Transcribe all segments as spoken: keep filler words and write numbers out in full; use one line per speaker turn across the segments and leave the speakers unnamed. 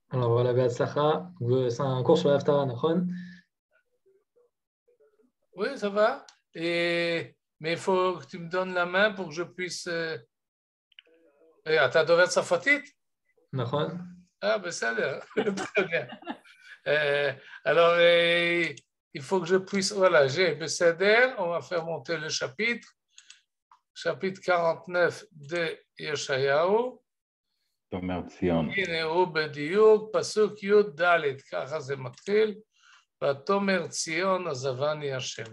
Alors voilà, Be'atzlacha. C'est un cours sur l'Haftara, Nachon.
Oui, ça va. Et... Mais il faut que tu me donnes la main pour que je puisse... Euh... Eh, אתה דובר צרפתית?
Nachon.
Ah, בסדר. Très bien. Euh, alors, euh, il faut que je puisse... Voilà, j'ai בסדר. On va faire monter le chapitre. chapitre quarante-neuf de ישעיהו.
תומר ציון.
הנה הוא בדיוק, פסוק י"ד, ככה זה מתחיל. ותאמר ציון עזבני השם.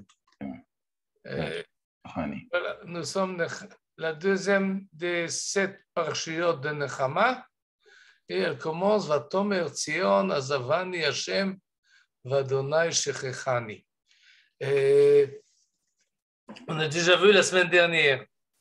Voilà, nous sommes la deuxième des sept parchiotes de Nechama et elle commence Vatomer Tzion Azavani Hashem Vadonai Shechechani. On a déjà vu la semaine dernière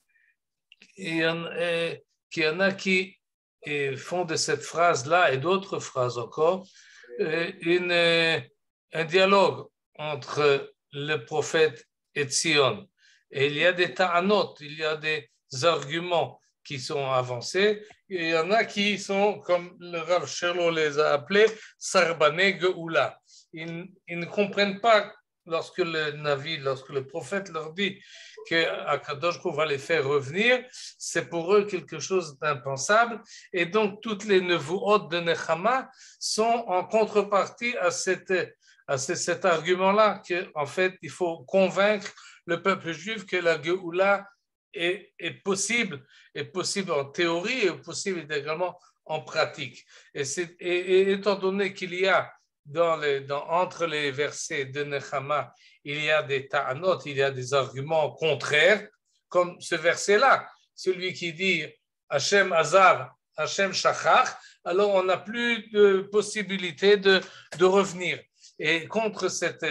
qu'il y en, euh, qu'il y en a qui euh, font de cette phrase-là et d'autres phrases encore euh, une, euh, un dialogue entre le prophète et Tzion. Et il y a des ta'anot, il y a des arguments qui sont avancés, et il y en a qui sont, comme le Rav Sherlo les a appelés, Sarbane Geoula. Ils, ils ne comprennent pas lorsque le Navi, lorsque le prophète leur dit qu'Akadosh Baruch Hu va les faire revenir, c'est pour eux quelque chose d'impensable, et donc toutes les nevuot de Nechama sont en contrepartie à, cette, à ce, cet argument-là, qu'en fait il faut convaincre le peuple juif que la Géoula est, est possible, est possible en théorie et possible également en pratique. Et, c'est, et, et étant donné qu'il y a dans les, dans, entre les versets de Nechama, il y a des ta'anot, il y a des arguments contraires, comme ce verset-là, celui qui dit Hashem Azav, Hashem Shachach, alors on n'a plus de possibilité de, de revenir. Et contre cette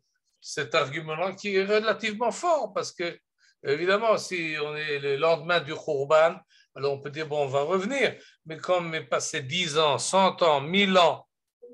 cet argument-là qui est relativement fort parce que, évidemment, si on est le lendemain du Khurban, alors on peut dire, bon, on va revenir, mais comme est passé dix ans, cent ans, mille ans,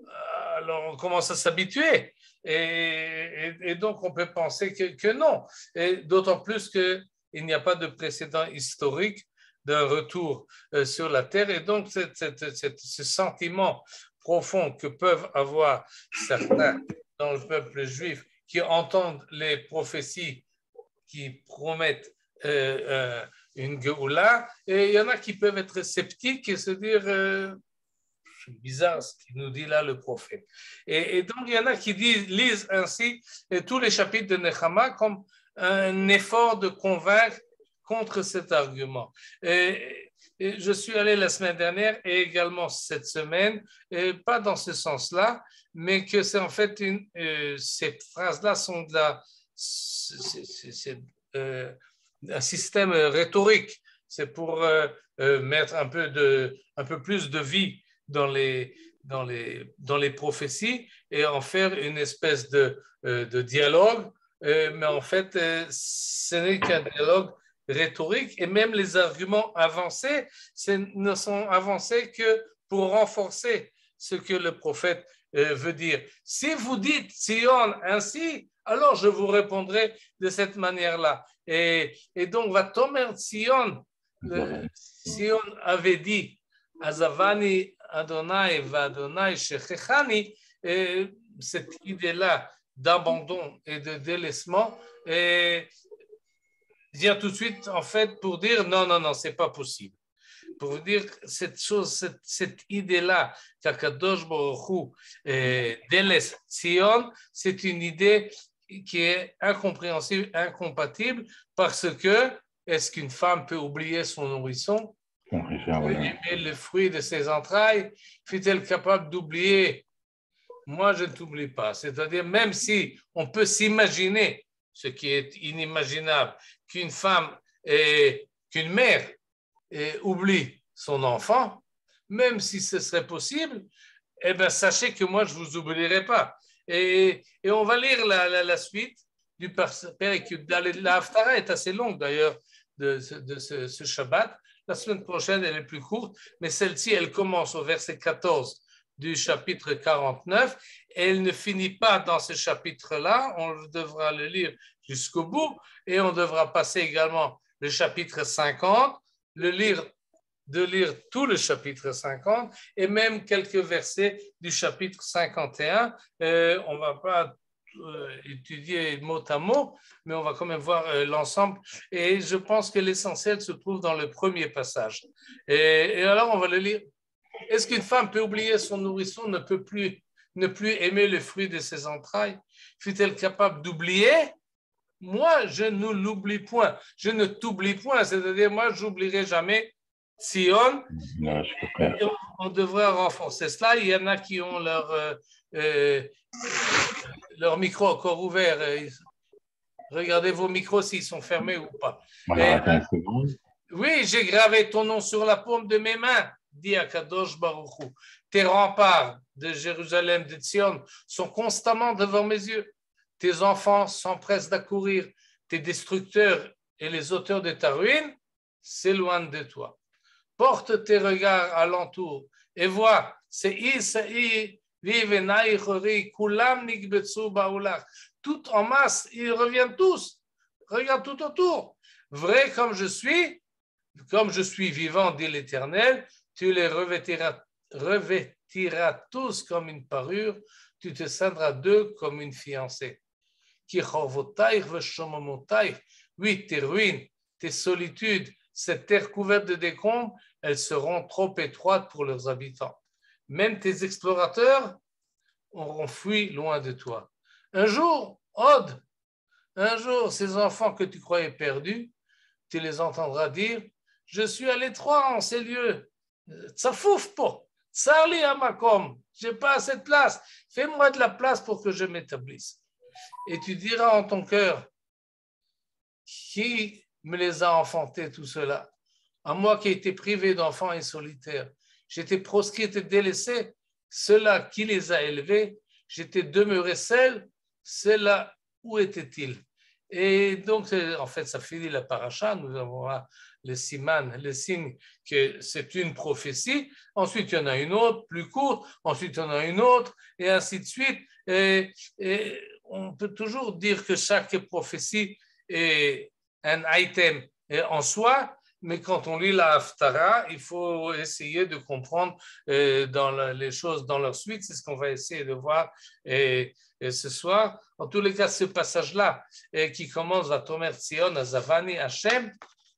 alors on commence à s'habituer et, et, et donc on peut penser que, que non, et d'autant plus qu'il n'y a pas de précédent historique d'un retour euh, sur la terre et donc cette, cette, cette, ce sentiment profond que peuvent avoir certains dans le peuple juif qui entendent les prophéties qui promettent euh, euh, une Géoula, et il y en a qui peuvent être sceptiques et se dire euh, c'est bizarre ce qu'il nous dit là le prophète. Et, et donc il y en a qui disent, lisent ainsi tous les chapitres de Nechama comme un effort de convaincre contre cet argument. Et, et je suis allé la semaine dernière et également cette semaine, et pas dans ce sens-là, mais que c'est en fait une, euh, ces phrases-là sont de la, c'est, c'est, c'est, euh, un système rhétorique. C'est pour euh, euh, mettre un peu de, un peu plus de vie dans les, dans les, dans les prophéties et en faire une espèce de, euh, de dialogue. Euh, mais en fait, euh, ce n'est qu'un dialogue rhétorique et même les arguments avancés ne sont avancés que pour renforcer ce que le prophète euh, veut dire. Si vous dites Sion ainsi, alors je vous répondrai de cette manière-là. Et, et donc, va Tomer Sion, le, Sion avait dit Azavani Adonai va Adonai Shechechani, et cette idée-là d'abandon et de délaissement et vient tout de suite en fait pour dire non, non, non, c'est pas possible. Pour dire cette chose, cette, cette idée-là qu'Akadosh Baruch Hu eh, délaisse Sion, c'est une idée qui est incompréhensible, incompatible, parce que est-ce qu'une femme peut oublier son nourrisson, aimer le fruit de ses entrailles, fut-elle capable d'oublier? Moi, je ne t'oublie pas. C'est-à-dire, même si on peut s'imaginer, ce qui est inimaginable, qu'une femme, et, qu'une mère et oublie son enfant, même si ce serait possible, eh bien, sachez que moi, je ne vous oublierai pas. Et, et on va lire la, la, la suite du Péricule. La Haftara est assez longue, d'ailleurs, de, de ce, ce Shabbat. La semaine prochaine, elle est plus courte, mais celle-ci, elle commence au verset quatorze du chapitre quarante-neuf. Et elle ne finit pas dans ce chapitre-là. On devra le lire jusqu'au bout. Et on devra passer également le chapitre cinquante, le lire de lire tout le chapitre cinquante et même quelques versets du chapitre cinquante et un. Euh, on ne va pas euh, étudier mot à mot, mais on va quand même voir euh, l'ensemble. Et je pense que l'essentiel se trouve dans le premier passage. Et, et alors, on va le lire. Est-ce qu'une femme peut oublier son nourrisson, ne peut plus, ne plus aimer le fruit de ses entrailles? Fut-elle capable d'oublier? Moi, je ne l'oublie point. Je ne t'oublie point. C'est-à-dire, moi, je n'oublierai jamais Sion.
Non, je peux pas.
On, on devrait renforcer cela. Il y en a qui ont leur, euh, euh, leur micro encore ouvert. Regardez vos micros s'ils sont fermés ou pas.
Voilà, attends une seconde.
Oui, j'ai gravé ton nom sur la paume de mes mains, dit Akadosh Baruch Hu. Tes remparts de Jérusalem, de Sion, sont constamment devant mes yeux. Tes enfants s'empressent d'accourir. Tes destructeurs et les auteurs de ta ruine s'éloignent de toi. Porte tes regards alentour et vois, Se'i, Se'i, Vivenaï, Chori, Kulam, Nikbetsu, Baoulach. Tout en masse, ils reviennent tous. Regarde tout autour. Vrai comme je suis, comme je suis vivant, dit l'Éternel, tu les revêtiras, revêtiras tous comme une parure, tu te ceindras d'eux comme une fiancée. Oui, tes ruines, tes solitudes, cette terre couverte de décombres, elles seront trop étroites pour leurs habitants. Même tes explorateurs auront fui loin de toi. Un jour, Od, un jour, ces enfants que tu croyais perdus, tu les entendras dire, je suis à l'étroit en ces lieux. Tsafouf po, Sarli amakom, j'ai pas assez de place. Fais-moi de la place pour que je m'établisse. Et tu diras en ton cœur, qui me les a enfantés tout cela? À moi qui ai été privé d'enfants et solitaire, j'étais proscrit et délaissé, ceux-là qui les a élevés, j'étais demeuré seul, ceux-là, où était-il? Et donc, en fait, ça finit la paracha, nous avons là le siman, le signe que c'est une prophétie, ensuite il y en a une autre, plus courte, ensuite il y en a une autre, et ainsi de suite. Et, et on peut toujours dire que chaque prophétie est un item en soi, mais quand on lit la Haftara, il faut essayer de comprendre euh, dans la, les choses dans leur suite. C'est ce qu'on va essayer de voir et, et ce soir. En tous les cas, ce passage-là, et qui commence à Tomer Tzion, à Zavani Hashem,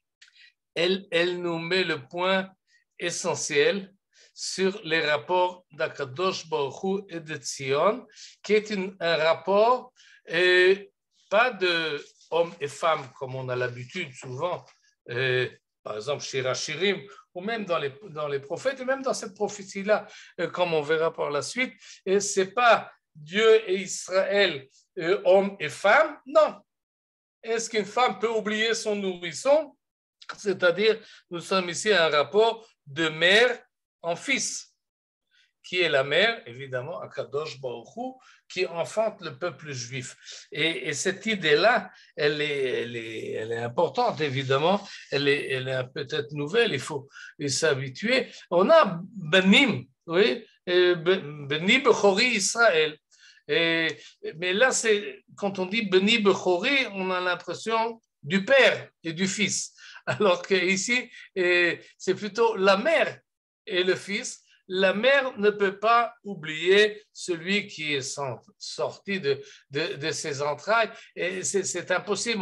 elle, elle nous met le point essentiel sur les rapports d'Akadosh Baruch Hu et de Tzion, qui est une, un rapport, euh, pas de hommes et femmes comme on a l'habitude souvent, euh, par exemple chez Rachirim, ou même dans les, dans les prophètes, et même dans cette prophétie-là, euh, comme on verra par la suite, et ce n'est pas Dieu et Israël, euh, hommes et femmes, non. Est-ce qu'une femme peut oublier son nourrisson? C'est-à-dire, nous sommes ici à un rapport de mère en fils. Qui est la mère, évidemment, Akadosh Baruch Hu, qui enfante le peuple juif. Et, et cette idée-là, elle est, elle, est, elle est importante, évidemment, elle est, elle est peut-être nouvelle, il faut s'habituer. On a Benim, oui, Beni Bechori Israël. Et, mais là, c'est, quand on dit Beni Bechori, on a l'impression du père et du fils. Alors qu'ici, c'est plutôt la mère et le fils. La mère ne peut pas oublier celui qui est sorti de, de, de ses entrailles. Et c'est, c'est impossible,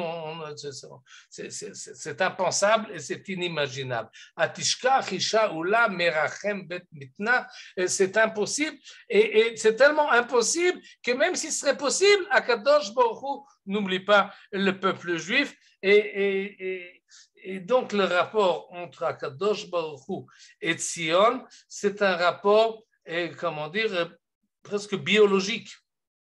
c'est, c'est, c'est impensable et c'est inimaginable. Atishka, Chisha, Ula, Merachem, Bet Mitna, c'est impossible. Et, et c'est tellement impossible que même s'il serait possible, Akadosh Baruch Hu n'oublie pas le peuple juif. Et, et, et Et donc, le rapport entre Akadosh Baruch Hu et Tzion, c'est un rapport, comment dire, presque biologique.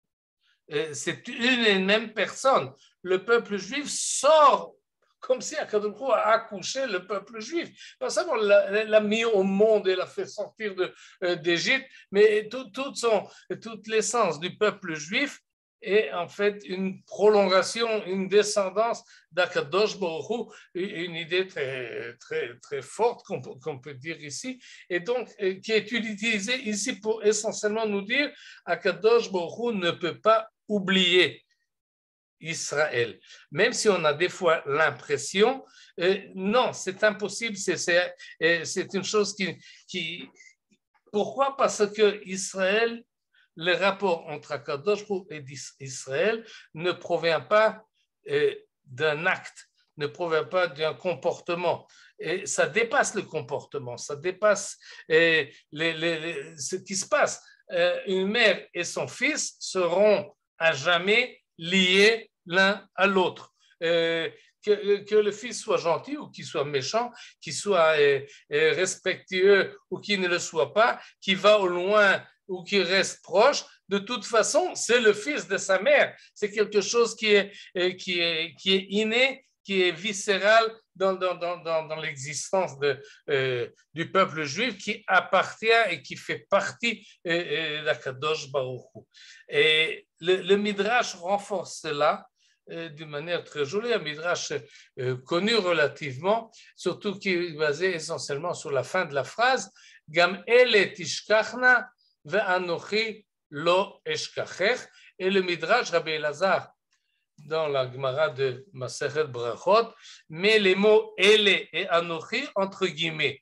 C'est une et même personne. Le peuple juif sort comme si Akadosh Baruch Hu a accouché le peuple juif. Pas seulement l'a mis au monde et l'a fait sortir de, d'Égypte, mais tout, tout son, toute l'essence du peuple juif est en fait une prolongation, une descendance d'Akadosh Baruch Hu, une idée très, très, très forte qu'on peut, qu'on peut dire ici, et donc qui est utilisée ici pour essentiellement nous dire Akadosh Baruch Hu ne peut pas oublier. Israël. Même si on a des fois l'impression, euh, non, c'est impossible, c'est, c'est, c'est une chose qui, qui... Pourquoi? Parce que Israël, le rapport entre Akadosh Baruch Hu et Israël ne provient pas euh, d'un acte, ne provient pas d'un comportement. Et ça dépasse le comportement, ça dépasse euh, les, les, les, ce qui se passe. Euh, une mère et son fils seront à jamais liés l'un à l'autre. Euh, que, que le fils soit gentil ou qu'il soit méchant, qu'il soit euh, euh, respectueux ou qu'il ne le soit pas, qu'il va au loin ou qu'il reste proche, de toute façon, c'est le fils de sa mère. C'est quelque chose qui est, euh, qui est, qui est inné, qui est viscéral dans, dans, dans, dans l'existence de, euh, du peuple juif, qui appartient et qui fait partie euh, d'Akadosh Baruch Hu. Et le, le Midrash renforce cela euh, d'une manière très jolie, un Midrash euh, connu relativement, surtout qui est basé essentiellement sur la fin de la phrase « Gam ele tishkachna ve'anochi lo eshkachech » et le Midrash Rabbi Elazar dans la Gemara de Masechet Brachot, met les mots ele et anochi entre guillemets.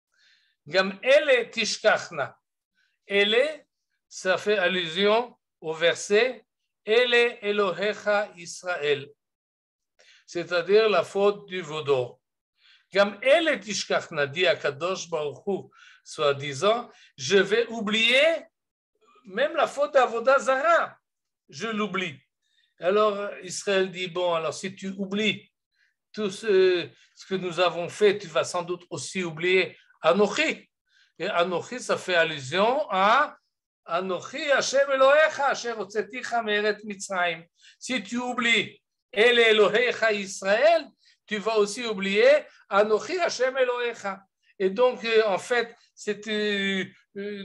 Gam ele tishkachna. Ele, ça fait allusion au verset ele Elohecha Israël, c'est-à-dire la faute du vaudor. Gam ele tishkachna, dit Akadosh Baruch Hu, soi-disant, je vais oublier même la faute d'Avodah Zara, je l'oublie. Alors Israël dit, bon, alors si tu oublies tout ce, ce que nous avons fait, tu vas sans doute aussi oublier Anochi. Et Anochi, ça fait allusion à Anochi Hashem Elohecha, Asher hotzeticha me'eret Mitzrayim. Si tu oublies El Elohecha Israël, tu vas aussi oublier Anochi Hashem Elohecha. Et donc, en fait, c'est, tu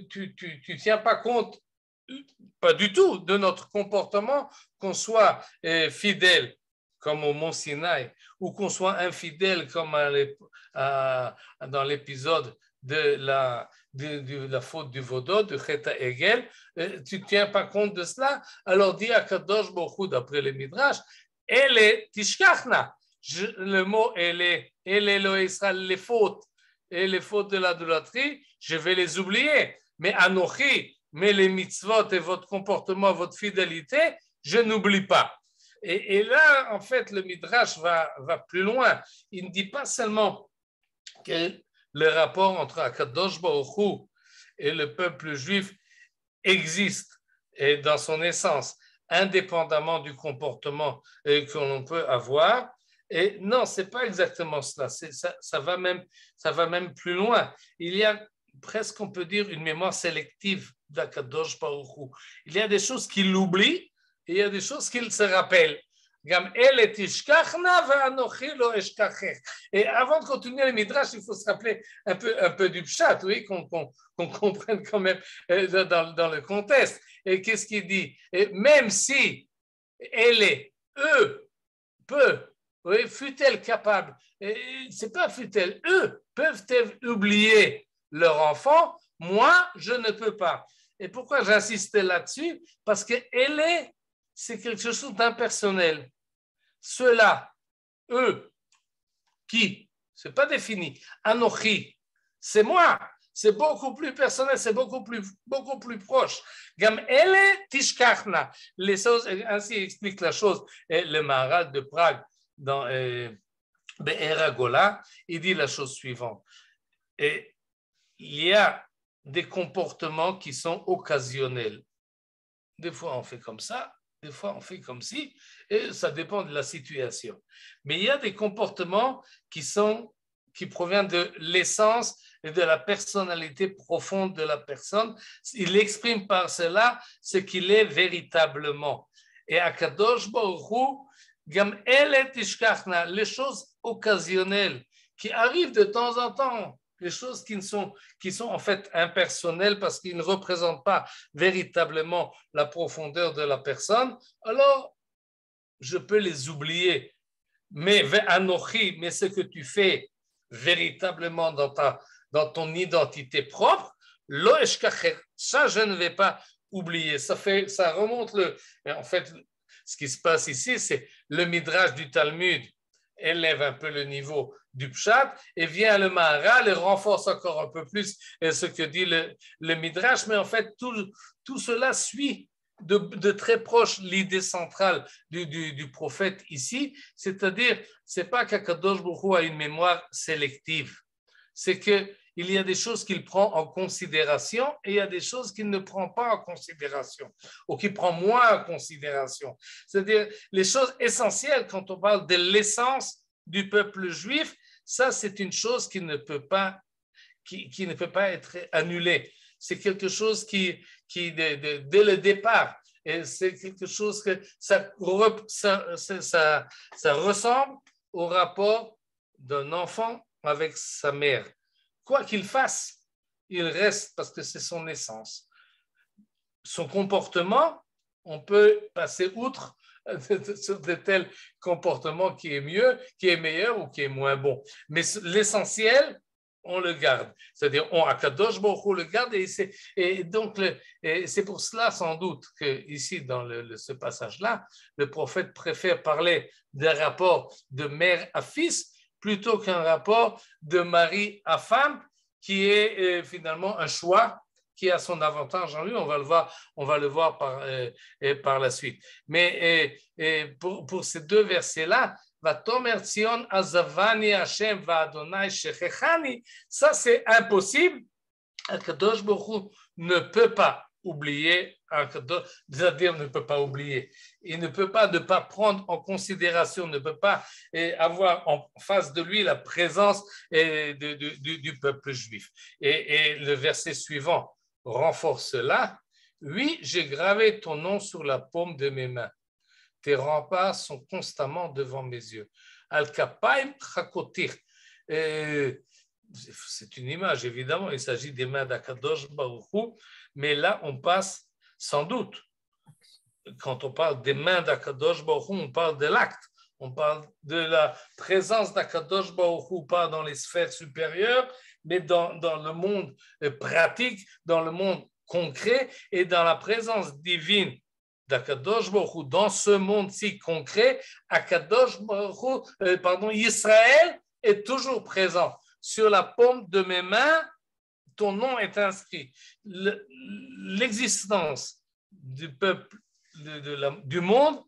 ne tiens pas compte pas du tout de notre comportement, qu'on soit euh, fidèle comme au Mont Sinaï ou qu'on soit infidèle comme à à, dans l'épisode de la, de, de la faute du vaudor, de Cheta Egel, euh, tu ne tiens pas compte de cela. Alors dit à Kadosh Baruch Hu, d'après les Midrash, elle tishkachna, le mot elle est, elle est le Israël, les fautes et les fautes de l'idolâtrie, je vais les oublier, mais Anochi, mais les mitzvot et votre comportement, votre fidélité, je n'oublie pas. Et, et là, en fait, le Midrash va, va plus loin. Il ne dit pas seulement que le rapport entre Akadosh Baruch Hu et le peuple juif existe et dans son essence, indépendamment du comportement que l'on peut avoir. Et non, ce n'est pas exactement cela. C'est, ça, ça, va même, ça va même plus loin. Il y a presque, on peut dire, une mémoire sélective d'Akadosh Baruch Hu. Il y a des choses qu'il oublie et il y a des choses qu'il se rappelle. Et avant de continuer le Midrash, il faut se rappeler un peu, un peu du Pshat, oui, qu'on, qu'on, qu'on comprenne quand même dans, dans le contexte. Et qu'est-ce qu'il dit? Et même si elle est, eux, peut, oui, fut-elle capable, c'est pas fut-elle, eux peuvent-elles oublier leur enfant, moi, je ne peux pas. Et pourquoi j'insistais là-dessus? Parce que elle est, c'est quelque chose d'impersonnel. Ceux-là, eux, qui, c'est pas défini, Anochi, c'est moi, c'est beaucoup plus personnel, c'est beaucoup plus, beaucoup plus proche. Gam elle tishkachna, les choses, ainsi explique la chose, et le Maharal de Prague, dans euh, Be'er HaGola, il dit la chose suivante. Et il y a des comportements qui sont occasionnels. Des fois, on fait comme ça, des fois, on fait comme ci, et ça dépend de la situation. Mais il y a des comportements qui, sont, qui proviennent de l'essence et de la personnalité profonde de la personne. Il exprime par cela ce qu'il est véritablement. Et Akadosh Baruch Hu, Gam ele tishkachna, les choses occasionnelles qui arrivent de temps en temps, les choses qui, ne sont, qui sont en fait impersonnelles parce qu'ils ne représentent pas véritablement la profondeur de la personne, alors je peux les oublier. Mais ve'anochi, mais ce que tu fais véritablement dans, ta, dans ton identité propre, lo eshkacher, ça je ne vais pas oublier. Ça, fait, ça remonte le, en fait, ce qui se passe ici, c'est le Midrash du Talmud élève un peu le niveau du Pshat et vient le Maharal et renforce encore un peu plus ce que dit le, le Midrash, mais en fait tout, tout cela suit de, de très proche l'idée centrale du, du, du prophète ici, c'est-à-dire c'est pas qu'Akadosh Baruch Hu a une mémoire sélective, c'est que il y a des choses qu'il prend en considération et il y a des choses qu'il ne prend pas en considération ou qu'il prend moins en considération. C'est-à-dire les choses essentielles quand on parle de l'essence du peuple juif, ça c'est une chose qui ne peut pas, qui, qui ne peut pas être annulée. C'est quelque chose qui, qui de, de, dès le départ, et c'est quelque chose que ça, ça, ça, ça ressemble au rapport d'un enfant avec sa mère. Quoi qu'il fasse, il reste parce que c'est son essence. Son comportement, on peut passer outre sur de tels comportements qui est mieux, qui est meilleur ou qui est moins bon. Mais l'essentiel, on le garde. C'est-à-dire, on Akadosh Baruch Hu le garde et c'est, et donc le, et c'est pour cela sans doute que ici dans le, le, ce passage-là, le prophète préfère parler d'un rapport de mère à fils plutôt qu'un rapport de mari à femme, qui est euh, finalement un choix qui a son avantage en lui. On va le voir, on va le voir par, euh, par la suite. Mais euh, euh, pour, pour ces deux versets-là, Vatomer Tzion Azavani Hashem Va'adonai Shechechani, ça c'est impossible. Akadosh Baruch Hu ne peut pas oublier, c'est-à-dire ne peut pas oublier. Il ne peut pas ne pas prendre en considération, ne peut pas avoir en face de lui la présence de, de, du, du peuple juif. Et, et le verset suivant renforce cela. Oui, j'ai gravé ton nom sur la paume de mes mains. Tes remparts sont constamment devant mes yeux. Al-Kapaim Chakotir. C'est une image, évidemment, il s'agit des mains d'Akadosh Baruch Hu, mais là, on passe sans doute. Quand on parle des mains d'Akadosh Baruch Hu, on parle de l'acte, on parle de la présence d'Akadosh Baruch Hu, pas dans les sphères supérieures, mais dans, dans le monde pratique, dans le monde concret et dans la présence divine d'Akadosh Baruch Hu. Dans ce monde-ci concret, Akadosh Baruch Hu, euh, pardon, Israël est toujours présent. Sur la paume de mes mains, ton nom est inscrit. Le, l'existence du peuple, de, de la, du monde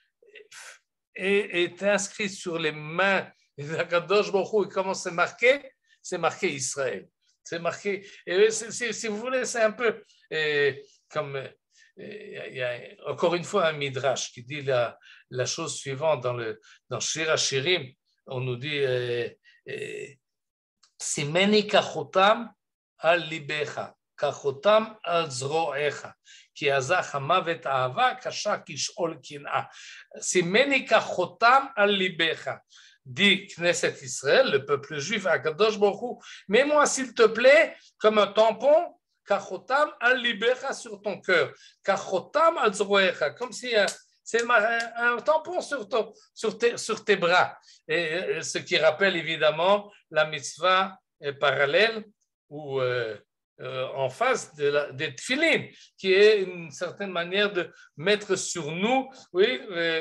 est, est inscrite sur les mains d'Akadosh Baruch Hu. Et comment c'est marqué? C'est marqué Israël. C'est marqué. Et c'est, c'est, si vous voulez, c'est un peu euh, comme. Il y a encore une fois un midrash qui dit la, la chose suivante dans le dans Shir HaShirim. On nous dit euh, euh, Simeni kachotam al libecha, kachotam al zroecha, ki azach hamavet ahava, kasha kishol kin'a. Simeni kachotam al libecha. Dit Knesset Israël, le peuple juif, à Kadosh Baruch Hu, mets-moi s'il te plaît comme un tampon, kachotam al libecha sur ton cœur, kachotam al zroecha, comme si un, c'est un, un tampon sur, ton, sur, tes, sur tes bras. Et ce qui rappelle évidemment la mitzvah parallèle ou euh, euh, en face de la, des tefilin, qui est une certaine manière de mettre sur nous, oui,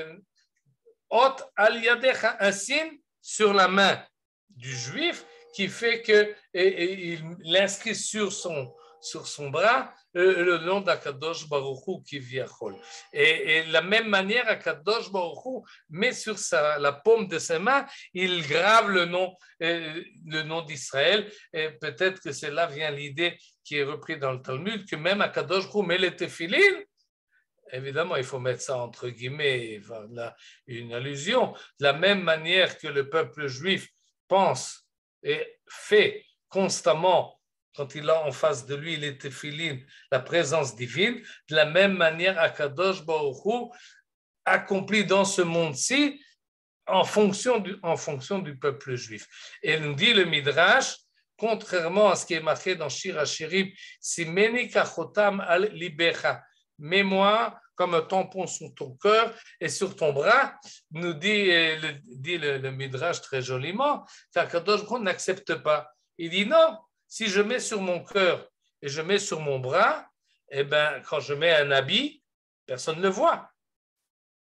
ot al yadecha, un signe sur la main du juif qui fait que et, et, il l'inscrit sur son sur son bras euh, le nom d'Akadosh Baruch Hu qui viachol. Et, et de la même manière, Akadosh Baruch Hu met sur sa, la paume de ses mains, il grave le nom, euh, le nom d'Israël. Et peut-être que c'est là vient l'idée qui est reprise dans le Talmud, que même Akadosh Baruch Hu met les téphilines. Évidemment, il faut mettre ça entre guillemets, voilà, une allusion. De la même manière que le peuple juif pense et fait constamment quand il a en face de lui les téphilines, la présence divine, de la même manière, Akadosh Baruch Hu accomplit dans ce monde-ci en fonction du, en fonction du peuple juif. Et il nous dit le Midrash, contrairement à ce qui est marqué dans Shir HaShirim, Simeni kachotam al libecha, mets-moi comme un tampon sur ton cœur et sur ton bras, nous dit, le, dit le, le Midrash très joliment, qu'Akadosh Baruch Hu n'accepte pas. Il dit non. Si je mets sur mon cœur et je mets sur mon bras, eh ben, quand je mets un habit, personne ne le voit.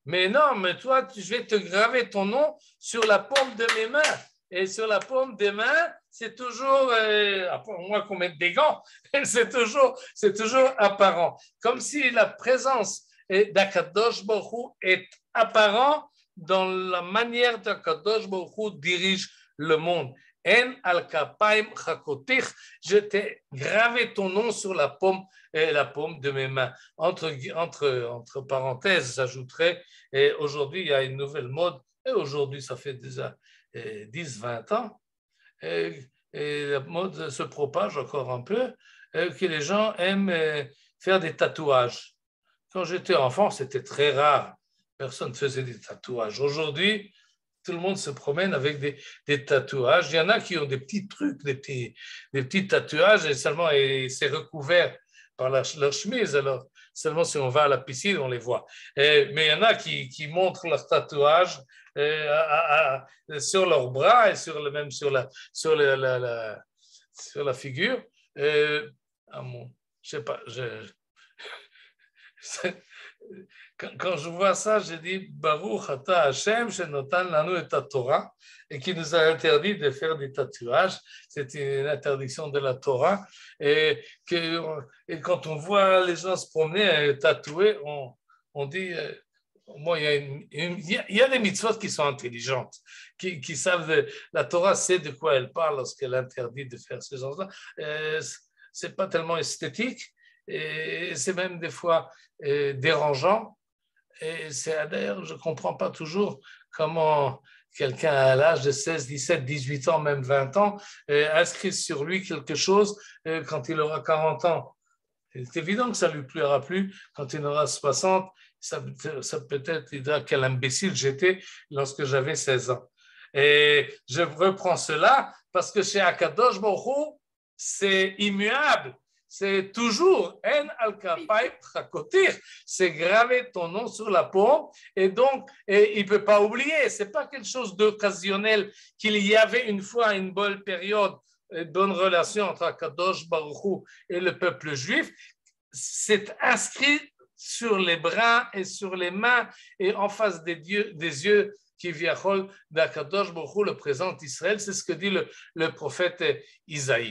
Mais non, mais toi, tu, je vais te graver ton nom sur la paume de mes mains. Et sur la paume des mains, c'est toujours, euh, à moins qu'on mette des gants, c'est toujours, c'est toujours apparent. Comme si la présence d'Akadosh Baruch Hu est apparente dans la manière d'Akadosh Baruch Hu dirige le monde. En al kapaim chakotich, je t'ai gravé ton nom sur la paume, et la paume de mes mains. Entre, entre, entre parenthèses, j'ajouterais, et aujourd'hui, il y a une nouvelle mode, et aujourd'hui, ça fait déjà dix vingt ans, et, et la mode se propage encore un peu, que les gens aiment faire des tatouages. Quand j'étais enfant, c'était très rare. Personne ne faisait des tatouages. Aujourd'hui, tout le monde se promène avec des, des tatouages. Il y en a qui ont des petits trucs, des petits, des petits tatouages, et seulement et c'est recouvert par la, leur chemise. Alors, seulement si on va à la piscine, on les voit. Et, mais il y en a qui, qui montrent leurs tatouages euh, à, à, sur leurs bras et sur le, même sur la, sur la, la, la, sur la figure. Euh, ah bon, je sais pas, je... Quand, quand je vois ça, je dis Baruch Ata Hashem shenotan lanu et Torah, et qui nous a interdit de faire des tatouages. C'est une interdiction de la Torah. Et, que, et quand on voit les gens se promener tatoués, on, on dit euh, moi, il y, a une, une, il, y a, il y a des mitzvot qui sont intelligentes, qui, qui savent de, la Torah sait de quoi elle parle lorsqu'elle interdit de faire ces choses-là. Euh, c'est pas tellement esthétique. Et c'est même des fois euh, dérangeant. Et c'est d'ailleurs, je ne comprends pas toujours comment quelqu'un à l'âge de seize, dix-sept, dix-huit ans, même vingt ans, euh, inscrit sur lui quelque chose euh, quand il aura quarante ans. C'est évident que ça ne lui plaira plus quand il aura soixante. Ça, ça peut-être, il dira quel imbécile j'étais lorsque j'avais seize ans. Et je reprends cela parce que chez Akadosh Baruch Hu, c'est immuable. C'est toujours en al-kapaim chakotir, c'est graver ton nom sur la paume et donc et il ne peut pas oublier, ce n'est pas quelque chose d'occasionnel qu'il y avait une fois une bonne période, une bonne relation entre Akadosh Baruch Hu et le peuple juif, c'est inscrit sur les bras et sur les mains et en face des, dieux, des yeux qui viachol d'Akadosh Baruch Hu, le présent d'Israël, c'est ce que dit le, le prophète Isaïe.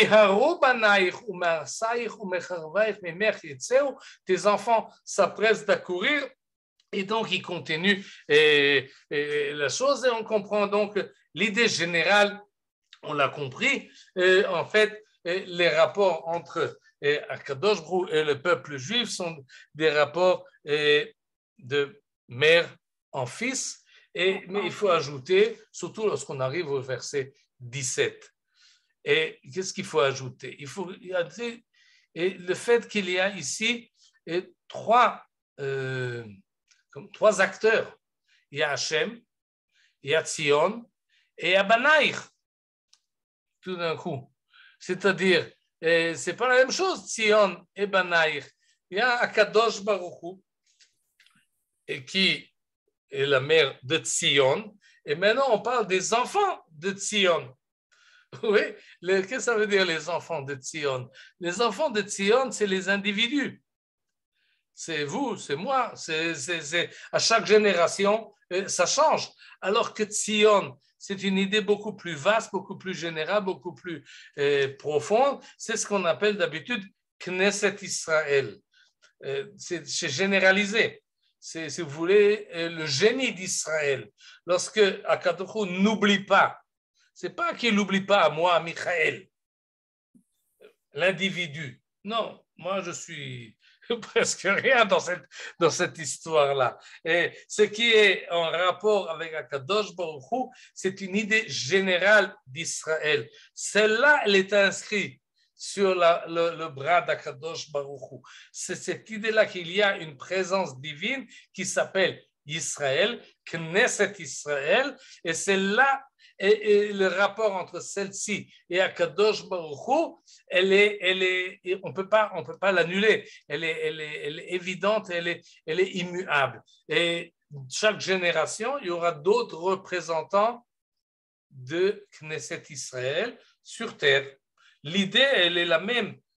Tes enfants s'appressent d'accourir, et donc il continue et, et la chose, et on comprend donc l'idée générale, on l'a compris, et en fait, les rapports entre Akadosh Baruch Hu et le peuple juif sont des rapports de mère en fils. Et, mais il faut ajouter, surtout lorsqu'on arrive au verset dix-sept. Et qu'est-ce qu'il faut ajouter? Il faut ajouter et le fait qu'il y a ici et trois, euh, comme trois acteurs. Il y a Hachem, il y a Tzion et il y a Banaïr. Tout d'un coup. C'est-à-dire, ce n'est pas la même chose, Tzion et Banaïr. Il y a Akadosh Baruch Hu, et qui est la mère de Tzion, et maintenant on parle des enfants de Tzion. Oui, qu'est-ce que ça veut dire les enfants de Tzion? Les enfants de Tzion, c'est les individus. C'est vous, c'est moi, c'est, c'est, c'est, à chaque génération, ça change. Alors que Tzion, c'est une idée beaucoup plus vaste, beaucoup plus générale, beaucoup plus euh, profonde. C'est ce qu'on appelle d'habitude Knesset Israël. Euh, c'est, c'est généralisé. C'est, si vous voulez, le génie d'Israël. Lorsque Akadosh Baruch Hu n'oublie pas, ce n'est pas qu'il n'oublie pas à moi, à Michaël, l'individu. Non, moi je suis presque rien dans cette, dans cette histoire-là. Et ce qui est en rapport avec Akadosh Baruch Hu, c'est une idée générale d'Israël. Celle-là, elle est inscrite sur la, le, le bras d'Akadosh Baruch Hu. C'est cette idée-là qu'il y a une présence divine qui s'appelle Israël, Knesset Israël, et c'est là, et, et le rapport entre celle-ci et Akadosh Baruch Hu, elle est, elle est, on peut pas, on peut pas l'annuler, elle est, elle est, elle est évidente, elle est, elle est immuable. Et chaque génération, il y aura d'autres représentants de Knesset Israël sur terre. L'idée, elle est la même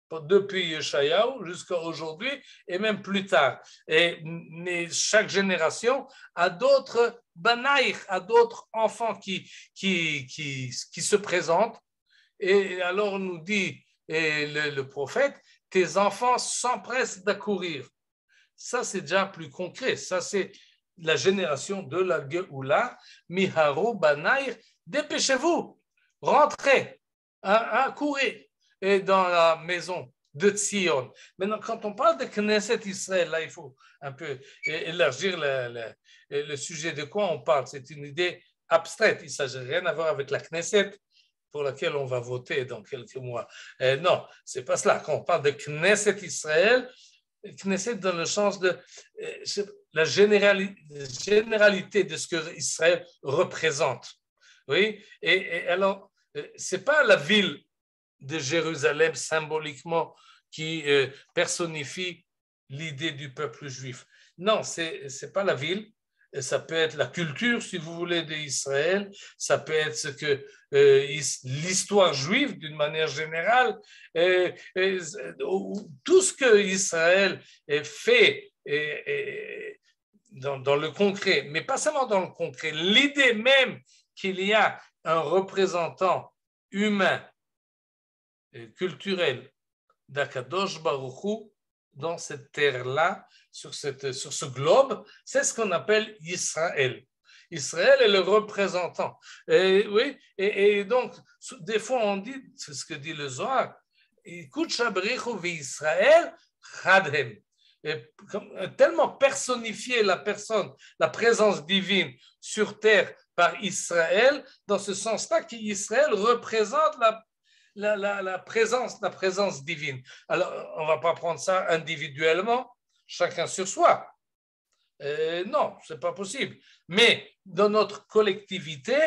depuis Yeshayahu jusqu'à aujourd'hui et même plus tard. Et, mais chaque génération a d'autres banaïr, a d'autres enfants qui, qui, qui, qui se présentent. Et alors nous dit et le, le prophète, tes enfants s'empressent d'accourir. Ça, c'est déjà plus concret. Ça, c'est la génération de la Geoula. Miharu banaïr, dépêchez-vous, rentrez, accourez. Et dans la maison de Tzion. Maintenant, quand on parle de Knesset Israël, là, il faut un peu élargir le, le, le sujet de quoi on parle. C'est une idée abstraite. Il ne s'agit rien à voir avec la Knesset pour laquelle on va voter dans quelques mois. Euh, non, ce n'est pas cela. Quand on parle de Knesset Israël, Knesset dans le sens de euh, la générali- généralité de ce que Israël représente. Oui, et, et alors, ce n'est pas la ville de Jérusalem symboliquement qui euh, personnifie l'idée du peuple juif. Non, ce n'est pas la ville, ça peut être la culture, si vous voulez, d'Israël, ça peut être ce que euh, l'histoire juive, d'une manière générale, euh, euh, tout ce que Israël fait et, et, dans, dans le concret, mais pas seulement dans le concret, l'idée même qu'il y a un représentant humain culturel d'Akadosh Baruch Hu dans cette terre-là, sur, cette, sur ce globe, c'est ce qu'on appelle Israël. Israël est le représentant. Et, oui, et, et donc, des fois on dit, c'est ce que dit le Zohar, Israël Chadhem. Tellement personnifier la personne, la présence divine sur terre par Israël, dans ce sens-là qu'Israël représente la La, la, la, présence, la présence divine. Alors, on ne va pas prendre ça individuellement, chacun sur soi. Euh, non, ce n'est pas possible. Mais dans notre collectivité,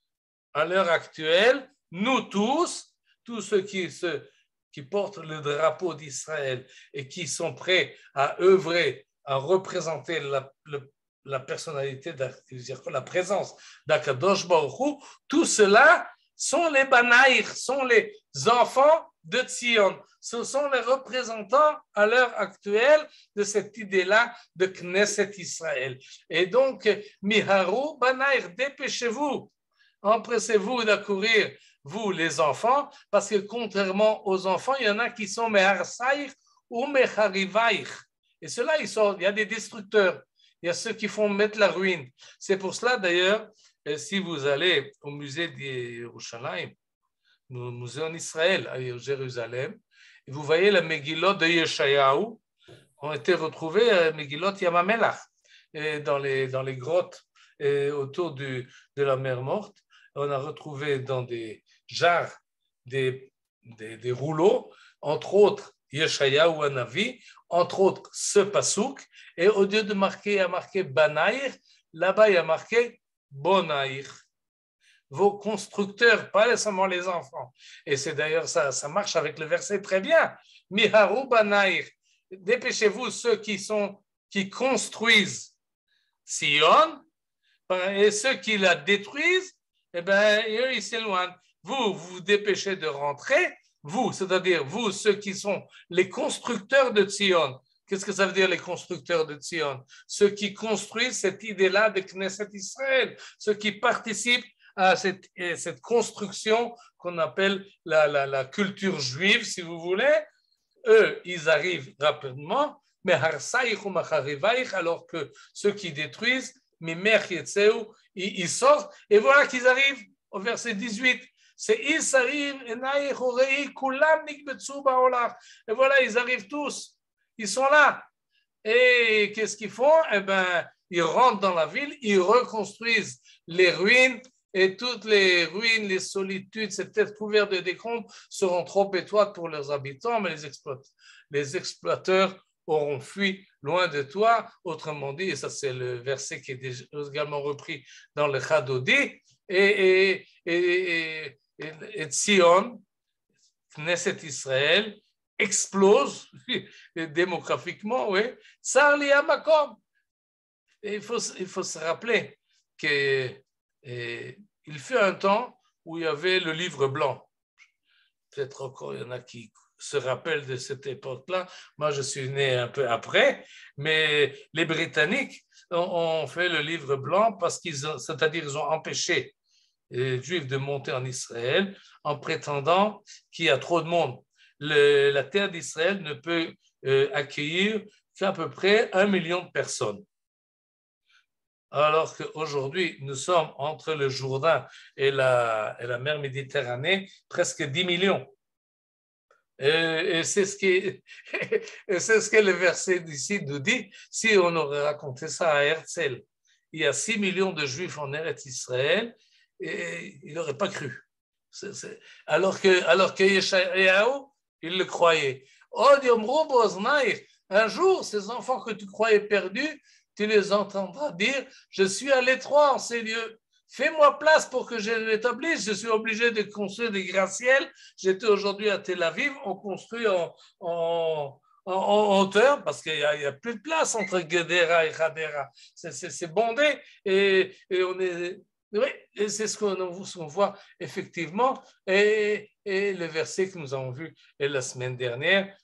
à l'heure actuelle, nous tous, tous ceux qui, se, qui portent le drapeau d'Israël et qui sont prêts à œuvrer, à représenter la, la, la personnalité, la présence d'Akadosh Baruch Hu, tout cela sont les banaïr, sont les enfants de Tzion. Ce sont les représentants à l'heure actuelle de cette idée-là de Knesset Israël. Et donc, Miharu banaïr, dépêchez-vous, empressez-vous d'accourir, vous les enfants, parce que contrairement aux enfants, il y en a qui sont meharsaïr ou meharivaïr. Et ceux-là, ils sont, il y a des destructeurs, il y a ceux qui font mettre la ruine. C'est pour cela d'ailleurs, et si vous allez au musée d'Yerushalayim, au musée en Israël, à Jérusalem, et vous voyez la Megillot de Yeshayahu, ont été retrouvées à Megillot Yamamelach, dans les, dans les grottes et autour du, de la mer Morte. On a retrouvé dans des jarres des, des, des rouleaux, entre autres Yeshayahu Hanavi, entre autres ce pasouk, et au lieu de marquer, il y a marqué Banaïr, là-bas il y a marqué Bonaïr, vos constructeurs, pas seulement les enfants. Et c'est d'ailleurs ça, ça marche avec le verset très bien. Miharu Banaïr, dépêchez-vous ceux qui sont, qui construisent Sion, et ceux qui la détruisent, eh bien, eux, ils s'éloignent. Vous, vous vous dépêchez de rentrer, vous, c'est-à-dire vous, ceux qui sont les constructeurs de Sion. Qu'est-ce que ça veut dire les constructeurs de Tzion? Ceux qui construisent cette idée-là de Knesset Israël, ceux qui participent à cette, à cette construction qu'on appelle la, la, la culture juive, si vous voulez. Eux, ils arrivent rapidement, mais alors que ceux qui détruisent, ils, ils sortent, et voilà qu'ils arrivent au verset dix-huit. C'est ils arrivent, et voilà, ils arrivent tous. Ils sont là. Et qu'est-ce qu'ils font? Eh bien, ils rentrent dans la ville, ils reconstruisent les ruines et toutes les ruines, les solitudes, ces têtes couvertes de décombres seront trop étroites pour leurs habitants, mais les, exploit- les exploiteurs auront fui loin de toi. Autrement dit, et ça c'est le verset qui est également repris dans le Chadodi, et, et, et, et, et, et Tzion, Knesset Israël, explose démographiquement, oui. Tsar li hamakom. Il faut, il faut se rappeler qu'il fut un temps où il y avait le livre blanc. Peut-être encore il y en a qui se rappellent de cette époque-là. Moi, je suis né un peu après, mais les Britanniques ont, ont fait le livre blanc parce qu'ils ont, c'est-à-dire ils ont empêché les Juifs de monter en Israël en prétendant qu'il y a trop de monde. Le, la terre d'Israël ne peut euh, accueillir qu'à peu près un million de personnes. Alors qu'aujourd'hui, nous sommes entre le Jourdain et la, et la mer Méditerranée, presque dix millions. Et, et c'est ce, qui, c'est ce que le verset d'ici nous dit, si on aurait raconté ça à Herzl. Il y a six millions de Juifs en Eretz Israël, et il n'aurait pas cru. C'est, c'est, alors que, alors que Yeshayahu, il le croyait. Un jour, ces enfants que tu croyais perdus, tu les entendras dire, je suis à l'étroit en ces lieux. Fais-moi place pour que je l'établisse. Je suis obligé de construire des gratte-ciels. J'étais aujourd'hui à Tel Aviv, on construit en, en, en, en hauteur parce qu'il n'y a, a plus de place entre Gedera et Hadera. C'est, c'est, c'est bondé et, et on est... Oui, et c'est ce qu'on, ce qu'on voit effectivement. Et, et le verset que nous avons vu la semaine dernière,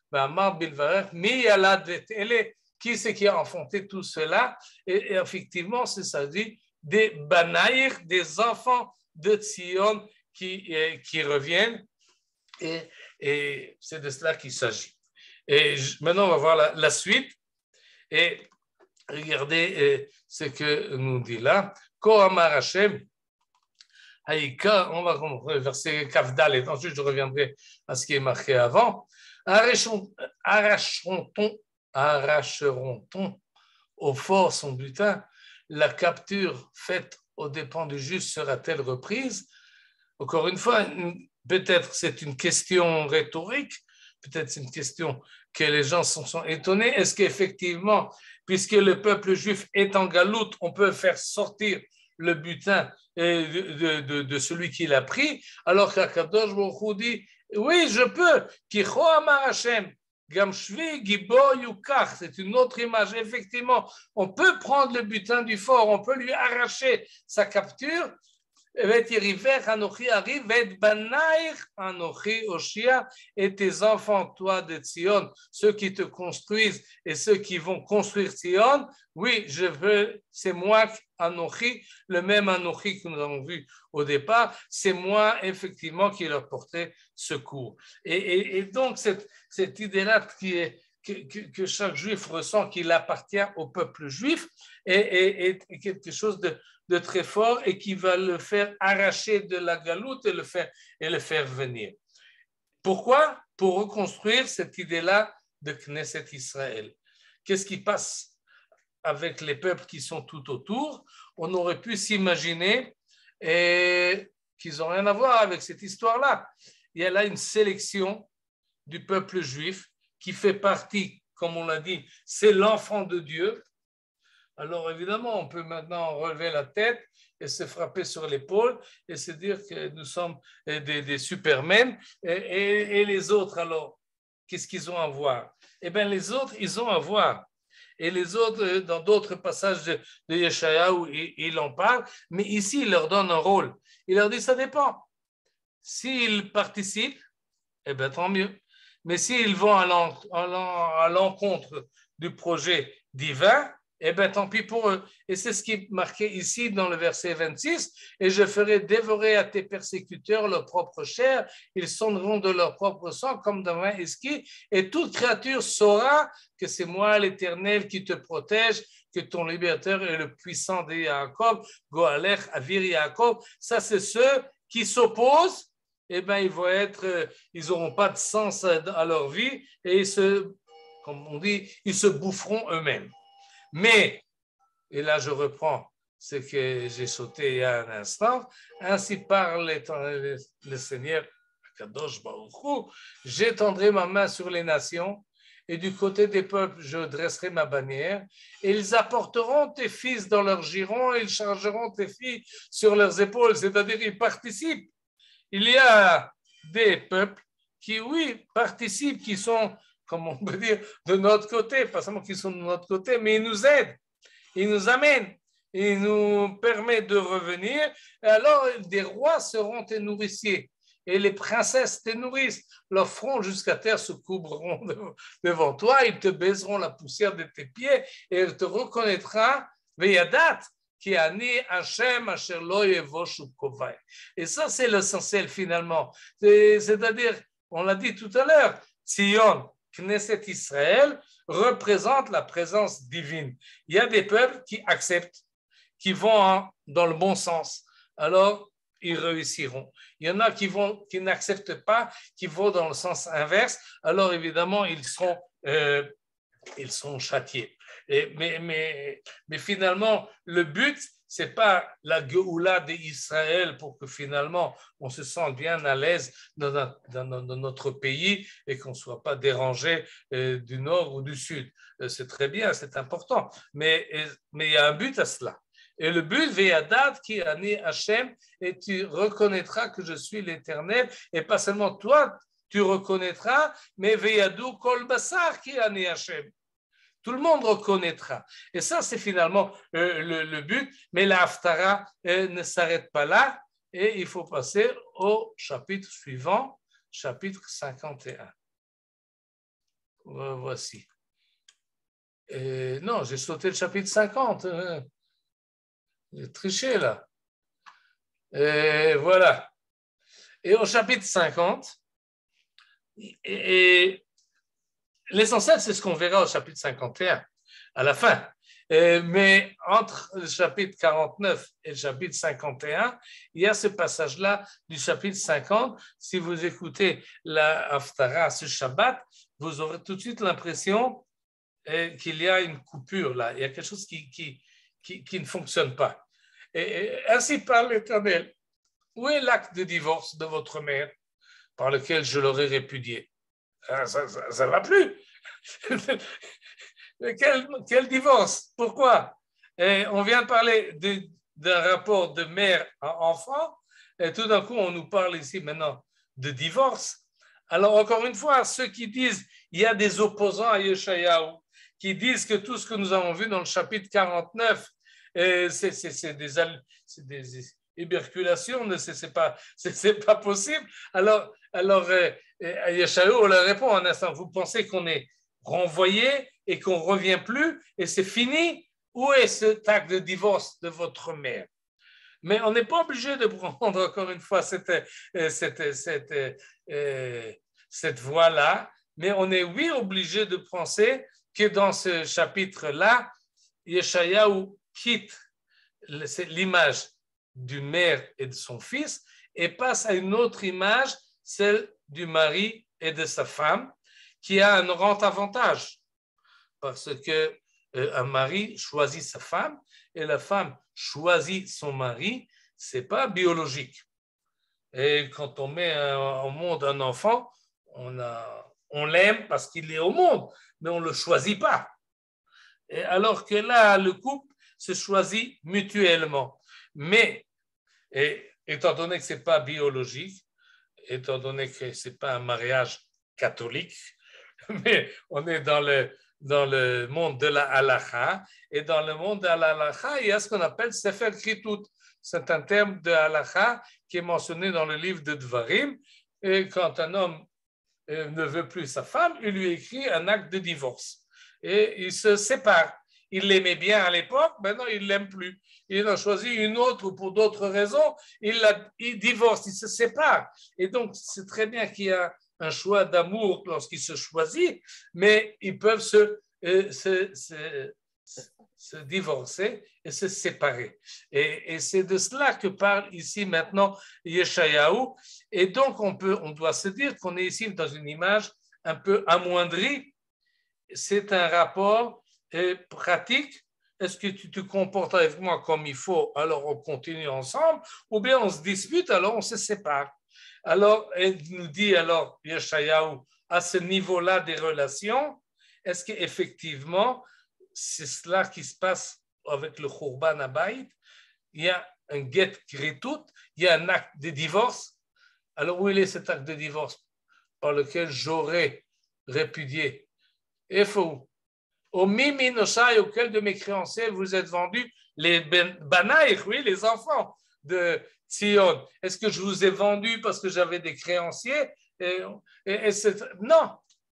qui c'est qui a enfanté tout cela? Et, et effectivement, c'est ça dit, des banaïr, des enfants de Tzion qui, qui reviennent. Et, et c'est de cela qu'il s'agit. Et maintenant, on va voir la, la suite. Et regardez ce que nous dit là. Kohamar Hashem, Haïka, on va comprendre le verset Kafdal, et ensuite je reviendrai à ce qui est marqué avant. Arracheront-on, arracheront-on au fort son butin? La capture faite aux dépens du juste sera-t-elle reprise? Encore une fois, peut-être c'est une question rhétorique, peut-être c'est une question que les gens sont, sont étonnés. Est-ce qu'effectivement, puisque le peuple juif est en galoute, on peut faire sortir le butin de, de, de, de celui qui l'a pris, alors qu'Akadosh Baruch Hu dit, oui, je peux, Kicho Amar Hashem, Gam Shvi Gibo Yukach, c'est une autre image. Effectivement, on peut prendre le butin du fort, on peut lui arracher sa capture, et tes enfants, toi de Tzion, ceux qui te construisent et ceux qui vont construire Tzion, oui, je veux, c'est moi, Anochi, le même Anochi que nous avons vu au départ, c'est moi effectivement qui leur portais secours. Et, et, et donc cette, cette idée-là qui est Que, que, que chaque juif ressent qu'il appartient au peuple juif est, est, est quelque chose de, de très fort et qui va le faire arracher de la galoute et le faire, et le faire venir. Pourquoi? Pour reconstruire cette idée-là de Knesset Israël. Qu'est-ce qui passe avec les peuples qui sont tout autour? On aurait pu s'imaginer et, qu'ils n'ont rien à voir avec cette histoire-là. Il y a là une sélection du peuple juif qui fait partie, comme on l'a dit, c'est l'enfant de Dieu. Alors évidemment, on peut maintenant relever la tête et se frapper sur l'épaule et se dire que nous sommes des, des supermen. Et, et, et les autres, alors, qu'est-ce qu'ils ont à voir? Eh bien, les autres, ils ont à voir. Et les autres, dans d'autres passages de, de Yeshayahu, il, il en parle, mais ici, il leur donne un rôle. Il leur dit, ça dépend. S'ils participent, eh bien, tant mieux. Mais s'ils vont à l'encontre du projet divin, eh bien, tant pis pour eux. Et c'est ce qui est marqué ici dans le verset vingt-six. Et je ferai dévorer à tes persécuteurs leur propre chair. Ils sonneront de leur propre sang comme d'un vin esquis. Et toute créature saura que c'est moi, l'Éternel, qui te protège, que ton libérateur est le puissant de Yaakov, Goalech, Avir Yaakov. Ça, c'est ceux qui s'opposent. Eh bien, ils vont être, ils n'auront pas de sens à leur vie et ils se, comme on dit, ils se boufferont eux-mêmes. Mais, et là je reprends ce que j'ai sauté il y a un instant, ainsi parle le, le Seigneur, Kadosh Baruch Hu, j'étendrai ma main sur les nations et du côté des peuples je dresserai ma bannière et ils apporteront tes fils dans leurs girons et ils chargeront tes filles sur leurs épaules, c'est-à-dire ils participent. Il y a des peuples qui, oui, participent, qui sont, comme on peut dire, de notre côté, pas seulement qui sont de notre côté, mais ils nous aident, ils nous amènent, ils nous permettent de revenir. Et alors, des rois seront tes nourriciers et les princesses te nourrissent. Leur front jusqu'à terre se couvriront devant toi, ils te baiseront la poussière de tes pieds et elle te reconnaîtra, Veyadat, qui a né Hachem, Asher lo yevosh ukovai. Et ça, c'est l'essentiel finalement. C'est-à-dire, on l'a dit tout à l'heure, Tzion, Knesset Israël, représente la présence divine. Il y a des peuples qui acceptent, qui vont dans le bon sens. Alors, ils réussiront. Il y en a qui, vont, qui n'acceptent pas, qui vont dans le sens inverse. Alors, évidemment, ils seront, euh, ils seront châtiés. Et, mais, mais, mais finalement, le but, ce n'est pas la Géoula d'Israël pour que finalement on se sente bien à l'aise dans, dans, dans notre pays et qu'on ne soit pas dérangé euh, du nord ou du sud. Euh, c'est très bien, c'est important. Mais, mais il y a un but à cela. Et le but, Veyadat, qui a né Hachem, et tu reconnaîtras que je suis l'Éternel, et pas seulement toi, tu reconnaîtras, mais Veyadou Kol Basar, qui a né Hachem. Tout le monde reconnaîtra. Et ça, c'est finalement euh, le, le but. Mais la Haftara euh, ne s'arrête pas là. Et il faut passer au chapitre suivant, chapitre cinquante et un. Voici. Et non, j'ai sauté le chapitre cinquante. Hein. J'ai triché là. Et voilà. Et au chapitre cinquante, et, et l'essentiel, c'est ce qu'on verra au chapitre cinquante et un, à la fin. Euh, mais entre le chapitre quarante-neuf et le chapitre cinquante et un, il y a ce passage-là du chapitre cinquante. Si vous écoutez la Haftara ce Shabbat, vous aurez tout de suite l'impression euh, qu'il y a une coupure là. Il y a quelque chose qui, qui, qui, qui ne fonctionne pas. Et, et ainsi parle l'Éternel. Où est l'acte de divorce de votre mère par lequel je l'aurais répudié? Ça ne va plus. quel, quel divorce? Pourquoi? Et on vient de parler de, d'un rapport de mère à enfant, et tout d'un coup, on nous parle ici maintenant de divorce. Alors, encore une fois, ceux qui disent il y a des opposants à Yeshayahu, qui disent que tout ce que nous avons vu dans le chapitre quarante-neuf, c'est, c'est, c'est des, c'est des éberculations, c'est, c'est pas, c'est, c'est pas possible. Alors, alors euh, Yeshayahu, on leur répond en instant, vous pensez qu'on est renvoyé et qu'on ne revient plus et c'est fini? Où est ce acte de divorce de votre mère? Mais on n'est pas obligé de prendre encore une fois cette, cette, cette, euh, cette voie-là, mais on est oui obligé de penser que dans ce chapitre-là, Yeshayahu quitte l'image d'une mère et de son fils et passe à une autre image, celle du mari et de sa femme, qui a un grand avantage, parce que euh, un mari choisit sa femme et la femme choisit son mari, c'est pas biologique. Et quand on met un, au monde un enfant, on, a, on l'aime parce qu'il est au monde, mais on ne le choisit pas. Et alors que là, le couple se choisit mutuellement. Mais, et, étant donné que ce n'est pas biologique, étant donné que ce n'est pas un mariage catholique, mais on est dans le, dans le monde de la halakha, et dans le monde de la halakha, il y a ce qu'on appelle Sefer Kritut. C'est un terme de halakha qui est mentionné dans le livre de Dvarim, et quand un homme ne veut plus sa femme, il lui écrit un acte de divorce. Et il se sépare. Il l'aimait bien à l'époque, maintenant il ne l'aime plus. Il a choisi une autre pour d'autres raisons, il, la, il divorce, il se sépare. Et donc c'est très bien qu'il y a un choix d'amour lorsqu'ils se choisissent, mais ils peuvent se, euh, se, se, se divorcer et se séparer. Et, et c'est de cela que parle ici maintenant Yeshayahu. Et donc on, peut, on doit se dire qu'on est ici dans une image un peu amoindrie. C'est un rapport euh, pratique. Est-ce que tu te comportes avec moi comme il faut, alors on continue ensemble, ou bien on se dispute, alors on se sépare. Alors, elle nous dit alors, Yeshayahu, à ce niveau-là des relations, est-ce qu'effectivement, c'est cela qui se passe avec le Khurban Habayit? Il y a un get kritut, il y a un acte de divorce. Alors, où il est cet acte de divorce par lequel j'aurais répudié? Et faut au mimi nosai, auquel de mes créanciers vous êtes vendus, les banaïs, oui, les enfants. de Tzion. Est-ce que je vous ai vendu parce que j'avais des créanciers? Et, et, et c'est, non.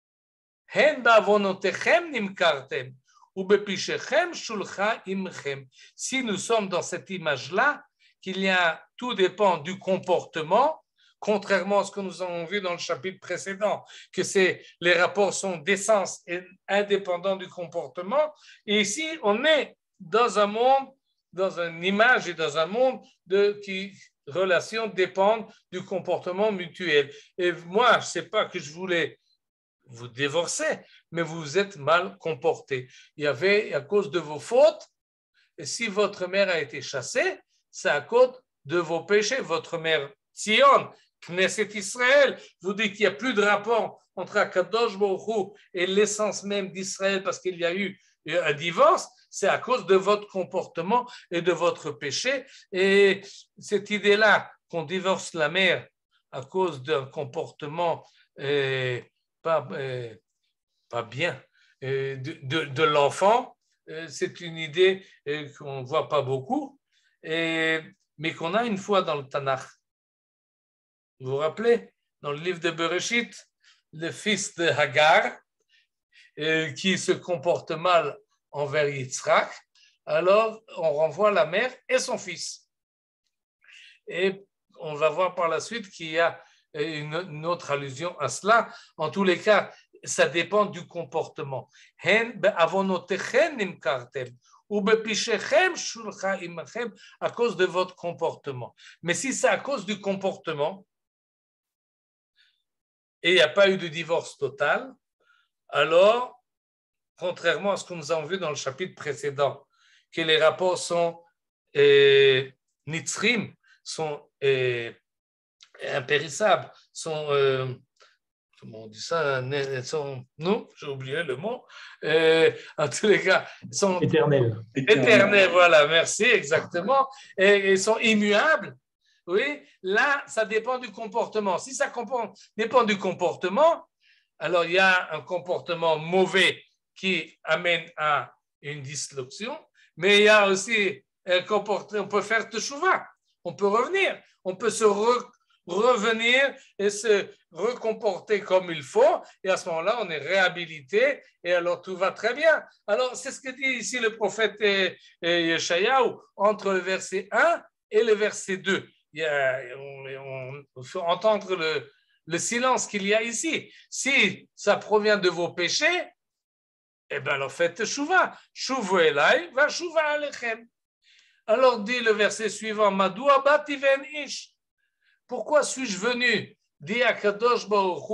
Si nous sommes dans cette image-là, qu'il y a, tout dépend du comportement, contrairement à ce que nous avons vu dans le chapitre précédent, que c'est, les rapports sont d'essence et indépendants du comportement. Et ici, on est dans un monde, dans une image et dans un monde de, qui relations dépendent du comportement mutuel. Et moi, je ne sais pas que je voulais vous divorcer, mais vous vous êtes mal comporté. Il y avait, à cause de vos fautes, et si votre mère a été chassée, c'est à cause de vos péchés. Votre mère, Tzion, Knesset Israël, vous dit qu'il n'y a plus de rapport entre Akadosh Baruch Hu et l'essence même d'Israël parce qu'il y a eu un divorce, c'est à cause de votre comportement et de votre péché. Et cette idée-là qu'on divorce la mère à cause d'un comportement euh, pas, euh, pas bien euh, de, de, de l'enfant, euh, c'est une idée euh, qu'on ne voit pas beaucoup, et, mais qu'on a une fois dans le Tanakh. Vous vous rappelez, dans le livre de Bereshit, le fils de Hagar, euh, qui se comporte mal envers Yitzhak, alors on renvoie la mère et son fils. Et on va voir par la suite qu'il y a une, une autre allusion à cela. En tous les cas, ça dépend du comportement. À cause de votre comportement. Mais si c'est à cause du comportement, et il n'y a pas eu de divorce total, alors, contrairement à ce que nous avons vu dans le chapitre précédent, que les rapports sont euh, nitzrim, sont euh, impérissables, sont, euh, comment on dit ça, sont, non, j'ai oublié le mot, euh, en tous les cas, sont
éternels.
Éternels, voilà, merci, exactement, et, et sont immuables. Oui, là, ça dépend du comportement. Si ça dépend du comportement, alors il y a un comportement mauvais qui amène à une dissolution, mais il y a aussi un comportement, on peut faire teshuva, on peut revenir, on peut se re, revenir et se recomporter comme il faut, et à ce moment-là, on est réhabilité, et alors tout va très bien. Alors, c'est ce que dit ici le prophète Yeshayahu, entre le verset un et le verset deux. Il y a, on, on faut entendre le, le silence qu'il y a ici. Si ça provient de vos péchés, eh bien alors faites teshuva. Shuvu elai va shuva alechem. Alors dit le verset suivant, Madoua bativen ish. Pourquoi suis-je venu, dit Akadosh Baruch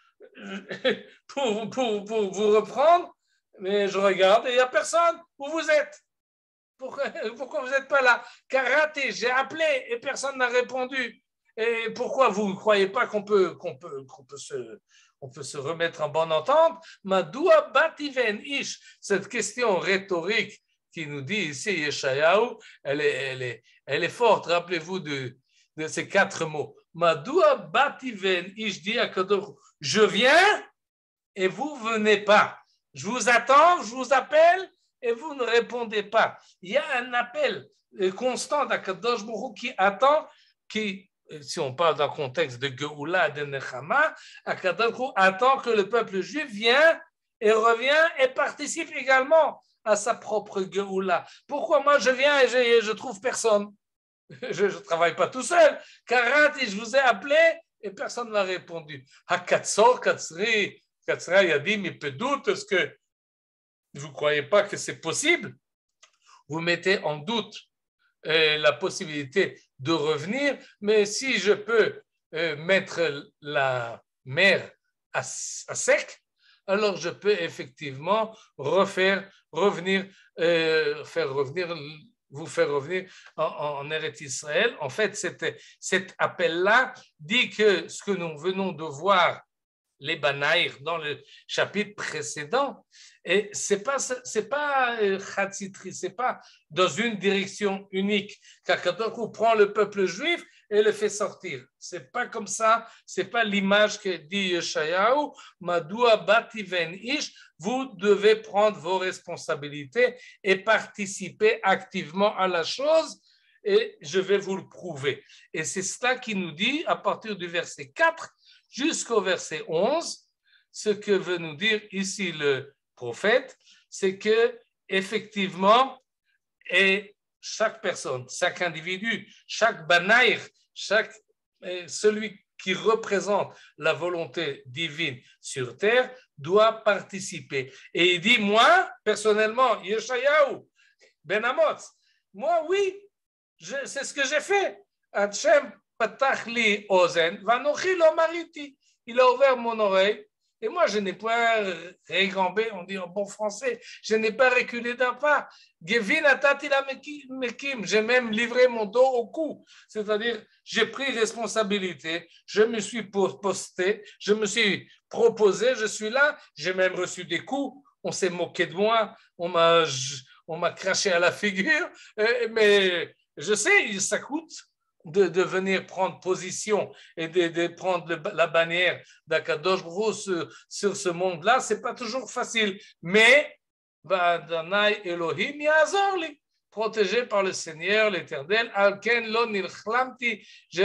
Hu, pour, pour, pour vous reprendre? Mais je regarde et il n'y a personne. Où vous êtes? Pourquoi, pourquoi vous n'êtes pas là? Car raté, j'ai appelé et personne n'a répondu. Et pourquoi vous ne croyez pas qu'on peut, qu'on peut, qu'on peut, se, on peut se remettre en bonne entente? Madoua bativen ish. Cette question rhétorique qui nous dit ici Yeshayahu, elle est, elle est, elle est forte. Rappelez-vous de, de ces quatre mots. Madoua bativen ish di akadosh. Je viens et vous ne venez pas. Je vous attends, je vous appelle et vous ne répondez pas. Il y a un appel constant d'Akadosh Baruch Hu qui attend, qui, si on parle d'un contexte de Geoula, de Nechama, Akadosh Baruch Hu attend que le peuple juif vienne et revient et participe également à sa propre Geoula. Pourquoi moi je viens et je, je trouve personne? Je ne travaille pas tout seul. Karati, je vous ai appelé et personne n'a répondu. Hakatsor, Katsri, Katsra, il a dit, mais peu doute, est-ce que vous ne croyez pas que c'est possible? Vous mettez en doute euh, la possibilité de revenir, mais si je peux euh, mettre la mer à, à sec, alors je peux effectivement refaire revenir, euh, faire revenir, vous faire revenir en, en Eretz Israël. En fait, cet, cet appel-là dit que ce que nous venons de voir les Banaïr dans le chapitre précédent, et c'est pas c'est pas chatzitri, c'est pas dans une direction unique qu'Akadosh prend le peuple juif et le fait sortir. C'est pas comme ça, c'est pas l'image que dit Yeshayahu, Madoua bativen ish, vous devez prendre vos responsabilités et participer activement à la chose. et je vais vous le prouver. Et c'est cela qui nous dit, à partir du verset quatre jusqu'au verset onze, ce que veut nous dire ici le prophète, c'est que effectivement, et chaque personne, chaque individu, chaque banaïr, chaque celui qui représente la volonté divine sur terre doit participer. Et il dit, moi, personnellement, Yeshayahu, Ben Amoz, moi, oui, je, c'est ce que j'ai fait. Hachem patach li ozen, vanochi lo mariti. Il a ouvert mon oreille. Et moi, je n'ai pas régambé, on dit en bon français, je n'ai pas reculé d'un pas. Gevin atati la mekim, j'ai même livré mon dos au cou. C'est-à-dire, j'ai pris responsabilité, je me suis posté, je me suis proposé, je suis là, j'ai même reçu des coups, on s'est moqué de moi, on m'a, on m'a craché à la figure, mais je sais, ça coûte. De, de venir prendre position et de, de prendre le, la bannière d'Akadosh Baruch Hu sur, sur ce monde-là, ce n'est pas toujours facile. Mais, Va'adonai Elohim ya'azor li, protégé par le Seigneur, l'Éternel, Alken lo nilchlamti,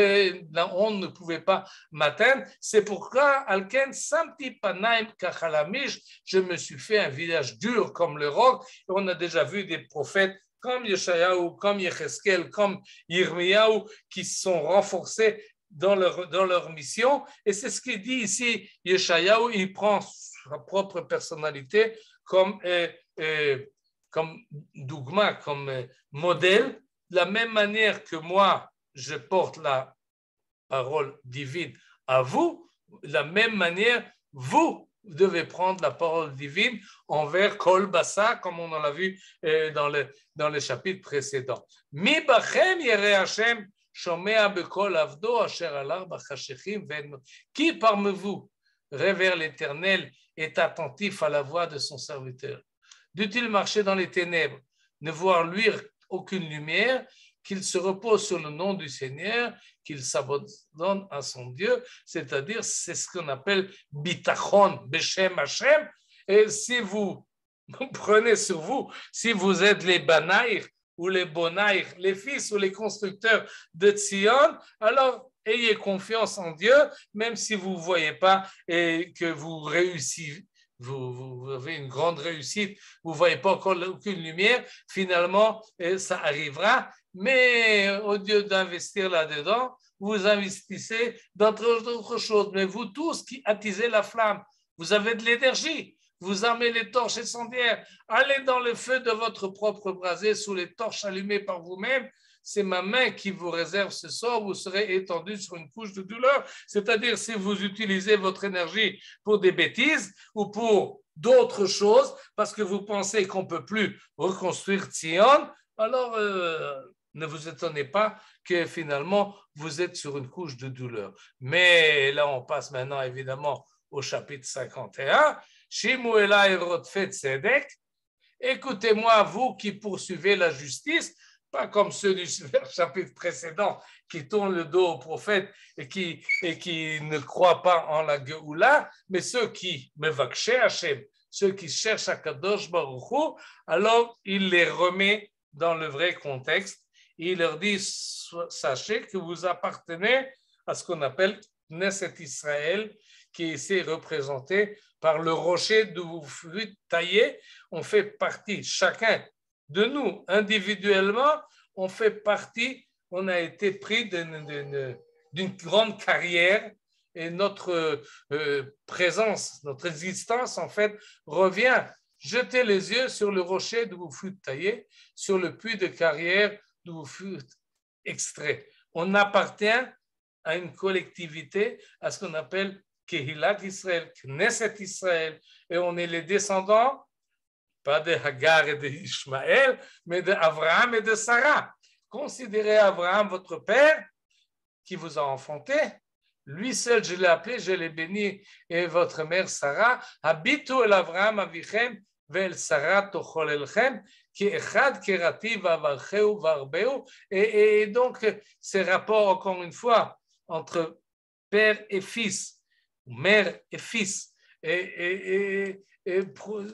la honte ne pouvait pas m'atteindre. C'est pourquoi, Alken samti panaim kachalamish, je me suis fait un visage dur comme le roc. Et on a déjà vu des prophètes comme Yeshayahu, comme Yecheskel, comme Yirmiyahu, qui sont renforcés dans leur, dans leur mission. Et c'est ce qu'il dit ici, Yeshayahu, il prend sa propre personnalité comme, euh, euh, comme dougma, comme euh, modèle, de la même manière que moi, je porte la parole divine à vous, de la même manière, vous, vous devez prendre la parole divine envers Kol Bassa, comme on en a vu dans le, dans le chapitre précédent. Mi bachem yere Hashem shomea bekol avdo asher alar bachashechim ven. Qui parmi vous, révère l'Éternel, est attentif à la voix de son serviteur? Dût-il marcher dans les ténèbres, ne voir luire aucune lumière, qu'il se repose sur le nom du Seigneur, qu'il s'abandonne à son Dieu, c'est-à-dire c'est ce qu'on appelle bitachon, beshem Hashem. Et si vous prenez sur vous, si vous êtes les banaïr ou les bonaïr, les fils ou les constructeurs de Tzion, alors ayez confiance en Dieu, même si vous ne voyez pas et que vous réussissez. Vous, vous avez une grande réussite, vous ne voyez pas encore aucune lumière, finalement, ça arrivera. Mais au lieu d'investir là-dedans, vous investissez dans d'autres choses. Mais vous tous qui attisez la flamme, vous avez de l'énergie, vous armez les torches incendiaires, allez dans le feu de votre propre brasier sous les torches allumées par vous-même. C'est ma main qui vous réserve ce sort, vous serez étendu sur une couche de douleur. C'est-à-dire, si vous utilisez votre énergie pour des bêtises ou pour d'autres choses, parce que vous pensez qu'on ne peut plus reconstruire Tzion, alors euh, ne vous étonnez pas que finalement, vous êtes sur une couche de douleur. Mais là, on passe maintenant évidemment au chapitre cinquante et un. Shimu elai rodfei tzedek. Écoutez-moi, vous qui poursuivez la justice, pas comme ceux du chapitre précédent qui tournent le dos au prophète et qui, et qui ne croient pas en la Géoula, mais ceux qui me vakshé Hashem, ceux qui cherchent à Kadosh Baruch Hu, alors il les remet dans le vrai contexte. Il leur dit, sachez que vous appartenez à ce qu'on appelle Knesset Israël, qui est ici représenté par le rocher d'où vous fûtes taillé. On fait partie, chacun de nous, individuellement, on fait partie, on a été pris d'une, d'une, d'une grande carrière et notre euh, présence, notre existence, en fait, revient. Jetez les yeux sur le rocher d'où vous fûtes taillé, sur le puits de carrière d'où vous fûtes extrait. On appartient à une collectivité, à ce qu'on appelle Kehilat Israël, Knesset Israël, et on est les descendants pas de Hagar et d'Ishmaël, mais d'Abraham et de Sarah. Considérez Abraham, votre père, qui vous a enfanté. Lui seul, je l'ai appelé, je l'ai béni, et votre mère Sarah. Habitu el Abraham avichem, ve'el Sarah tocholelchem, ki echad kerati vavarcheu varbeu. Et donc, ces rapports, encore une fois, entre père et fils, mère et fils, et, et, et et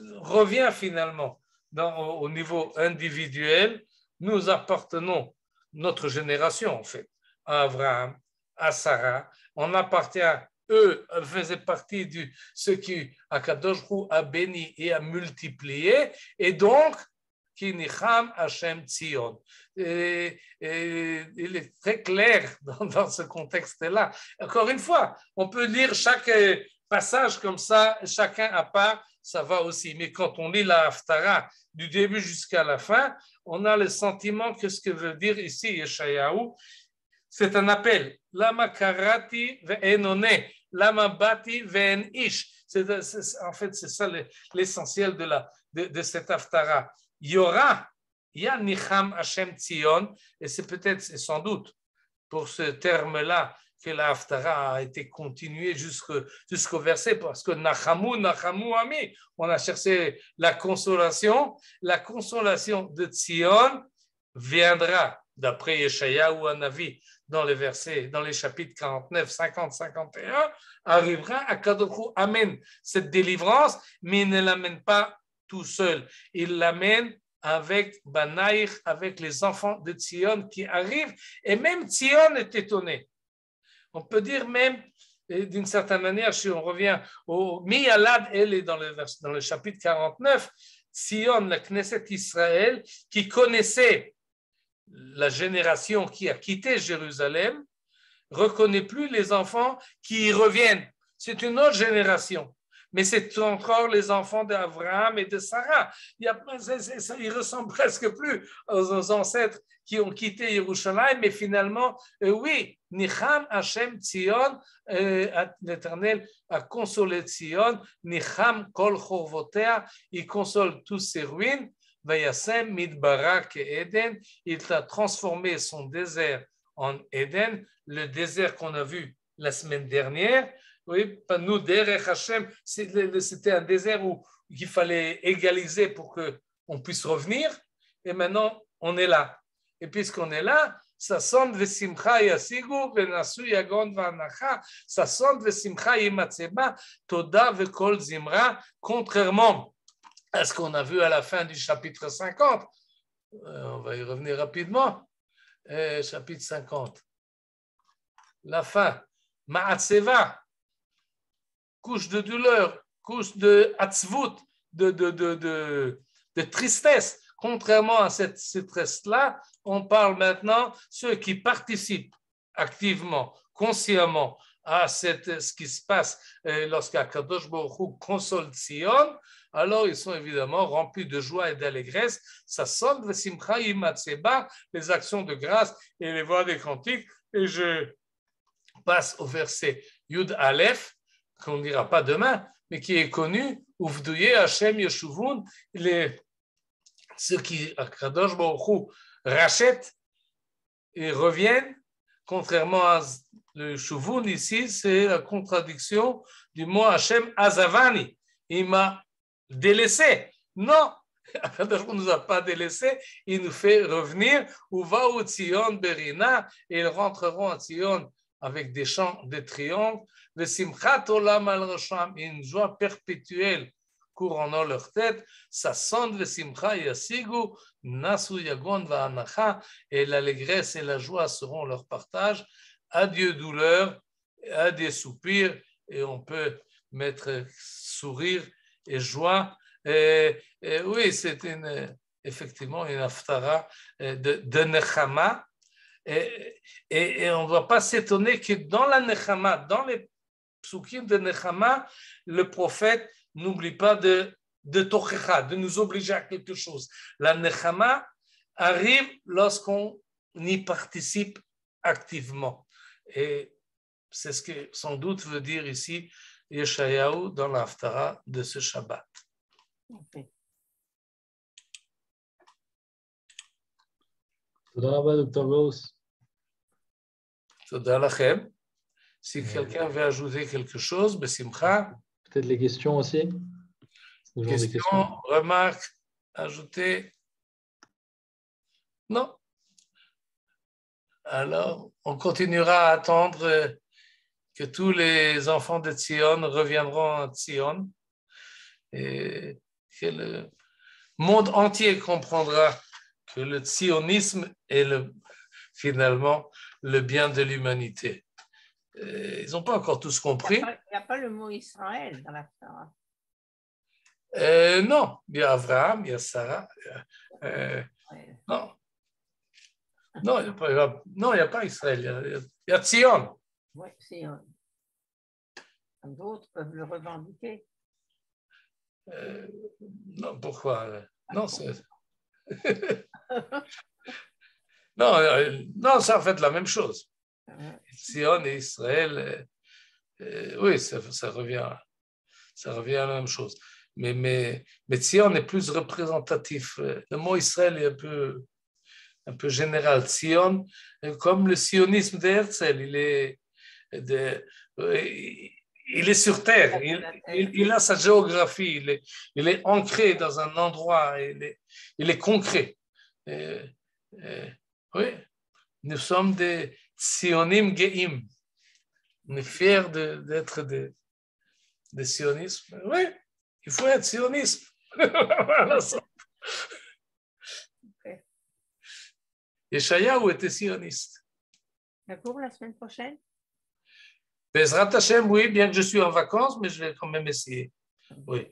revient finalement dans, au niveau individuel. Nous appartenons notre génération en fait, à Abraham, à Sarah. On appartient, eux faisaient partie de ceux qui Akadosh Hu a béni et a multiplié, et donc Ki nicham Hashem Tzion. Et, et, il est très clair dans, dans ce contexte-là. Encore une fois, on peut lire chaque passage comme ça, chacun à part, ça va aussi. Mais quand on lit la Haftara du début jusqu'à la fin, on a le sentiment que ce que veut dire ici Yeshayahu, c'est un appel. Lama karati ve'enone, lama bati ve'en ish. C'est, c'est, en fait, c'est ça l'essentiel de, la, de, de cette Haftara. Il y aura, il y a Nicham Hashem Tzion, et c'est peut-être, c'est sans doute pour ce terme-là que la Haftara a été continuée jusqu'au, jusqu'au verset, parce que Nachamu, Nachamu Ami, on a cherché la consolation. La consolation de Tzion viendra, d'après Yeshayahu Hanavi, dans les versets, dans les chapitres quarante-neuf, cinquante, cinquante et un, arrivera à Kadosh amène cette délivrance, mais il ne l'amène pas tout seul. Il l'amène avec Banaïr, avec les enfants de Tzion qui arrivent, et même Tzion est étonné. On peut dire même, d'une certaine manière, si on revient au Miyalad, elle est dans le, dans le chapitre quarante-neuf, Tzion, la Knesset Israël, qui connaissait la génération qui a quitté Jérusalem, reconnaît plus les enfants qui y reviennent. C'est une autre génération. Mais c'est encore les enfants d'Abraham et de Sarah. Il y a, c'est, c'est, ça, ils ressemblent presque plus aux ancêtres qui ont quitté Yerushalayim, mais finalement, euh, oui, Nicham Hashem Tzion, euh, l'Éternel a consolé Tzion, Nicham Kol Chorvotea, il console tous ses ruines, Vayasem Midbara Eden, il a transformé son désert en Éden, le désert qu'on a vu la semaine dernière. Oui, nous, Derech Hashem, c'était un désert où il fallait égaliser pour qu'on puisse revenir. Et maintenant, on est là. Et puisqu'on est là, ça sonne Vesimcha Yasigu, Venasu Yagon Vanacha, ça sonne Vesimcha Yimatseba, Toda Vekol Zimra, contrairement à ce qu'on a vu à la fin du chapitre cinquante. Euh, on va y revenir rapidement. Euh, chapitre cinquante. La fin. Ma'atseva. Couche de douleur, couche de atzvut, de, de, de, de, de tristesse. Contrairement à cette tristesse-là, on parle maintenant ceux qui participent activement, consciemment à cette, ce qui se passe lorsqu'Akadosh Baruch Hu console Tzion, alors ils sont évidemment remplis de joie et d'allégresse. Ça sonne Vesimcha Yimatseba, les actions de grâce et les voix des cantiques. Et je passe au verset Yud Aleph, qu'on ne dira pas demain, mais qui est connu, Uvduye Hashem Yeshuvun, les, ceux qui, Akadosh Baruch Hu, rachètent et reviennent, contrairement à le Shuvun ici, c'est la contradiction du mot Hashem Azavani, il m'a délaissé. Non, Akadosh Baruch Hu ne nous a pas délaissés, il nous fait revenir, Uva u Tzion Berina, et ils rentreront à Tzion avec des chants de triomphe, le simchat olam al rosham, une joie perpétuelle couronnant leur tête, ça sonne le simcha yasigu, nasu yagon va'anacha, et l'allégresse et la joie seront leur partage. Adieu douleur, adieu soupir, et on peut mettre sourire et joie. Et, et oui, c'est une, effectivement une haftara de, de nechama. Et, et, et on ne doit pas s'étonner que dans la Nechama, dans les psukim de Nechama, le prophète n'oublie pas de, de Tochecha, de nous obliger à quelque chose. La Nechama arrive lorsqu'on y participe activement. Et c'est ce que sans doute veut dire ici Yeshayahu dans la Haftara de ce Shabbat.
Okay. Toda rabba, docteur Gauss.
Toda lachem. Si quelqu'un veut ajouter quelque chose, besimcha.
Peut-être les questions aussi.
Questions, questions, remarques, ajouter. Non. Alors, on continuera à attendre que tous les enfants de Tzion reviendront à Tzion et que le monde entier comprendra que le tzionisme est le finalement le bien de l'humanité. Ils n'ont pas encore tous compris.
Il n'y a, a pas le mot Israël dans la Torah.
Euh, non, il y a Abraham, il y a Sarah. Il y a, euh,
Ouais.
non. Non, il n'y a, pas- non, il y a pas Israël. Il y a, il y a Tzion.
Oui, si euh, d'autres peuvent le revendiquer.
Euh, non, pourquoi? Non, c'est. non, euh, non, c'est en fait la même chose.
Euh,
Tzion et Israël, euh, euh, oui, ça, ça revient, ça revient à la même chose. Mais, mais, mais Tzion est plus représentatif. Le mot Israël est un peu, un peu général. Tzion, comme le sionisme d'Herzl, il est, de, il est sur terre, il, il, il a sa géographie, il est, il est ancré dans un endroit, il est, il est concret. Et, et, oui, nous sommes des sionim geim. On est fiers de, d'être des, des sionistes. Oui, il faut être sioniste. Voilà ça.
Okay.
Yeshayahu était sioniste.
Le cours la semaine prochaine?
Bezrat Hashem, oui, bien que je suis en vacances, mais je vais quand même essayer. Oui.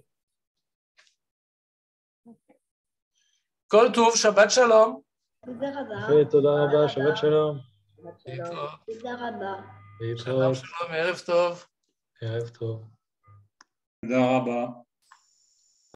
Kol Tov, Shabbat Shalom.
תודה רבה.
יפה, תודה רבה, שבת שלום.
שבת שלום. תודה רבה.
Shalom,
להתראות,
shalom, ערב טוב.
ערב טוב.
תודה רבה.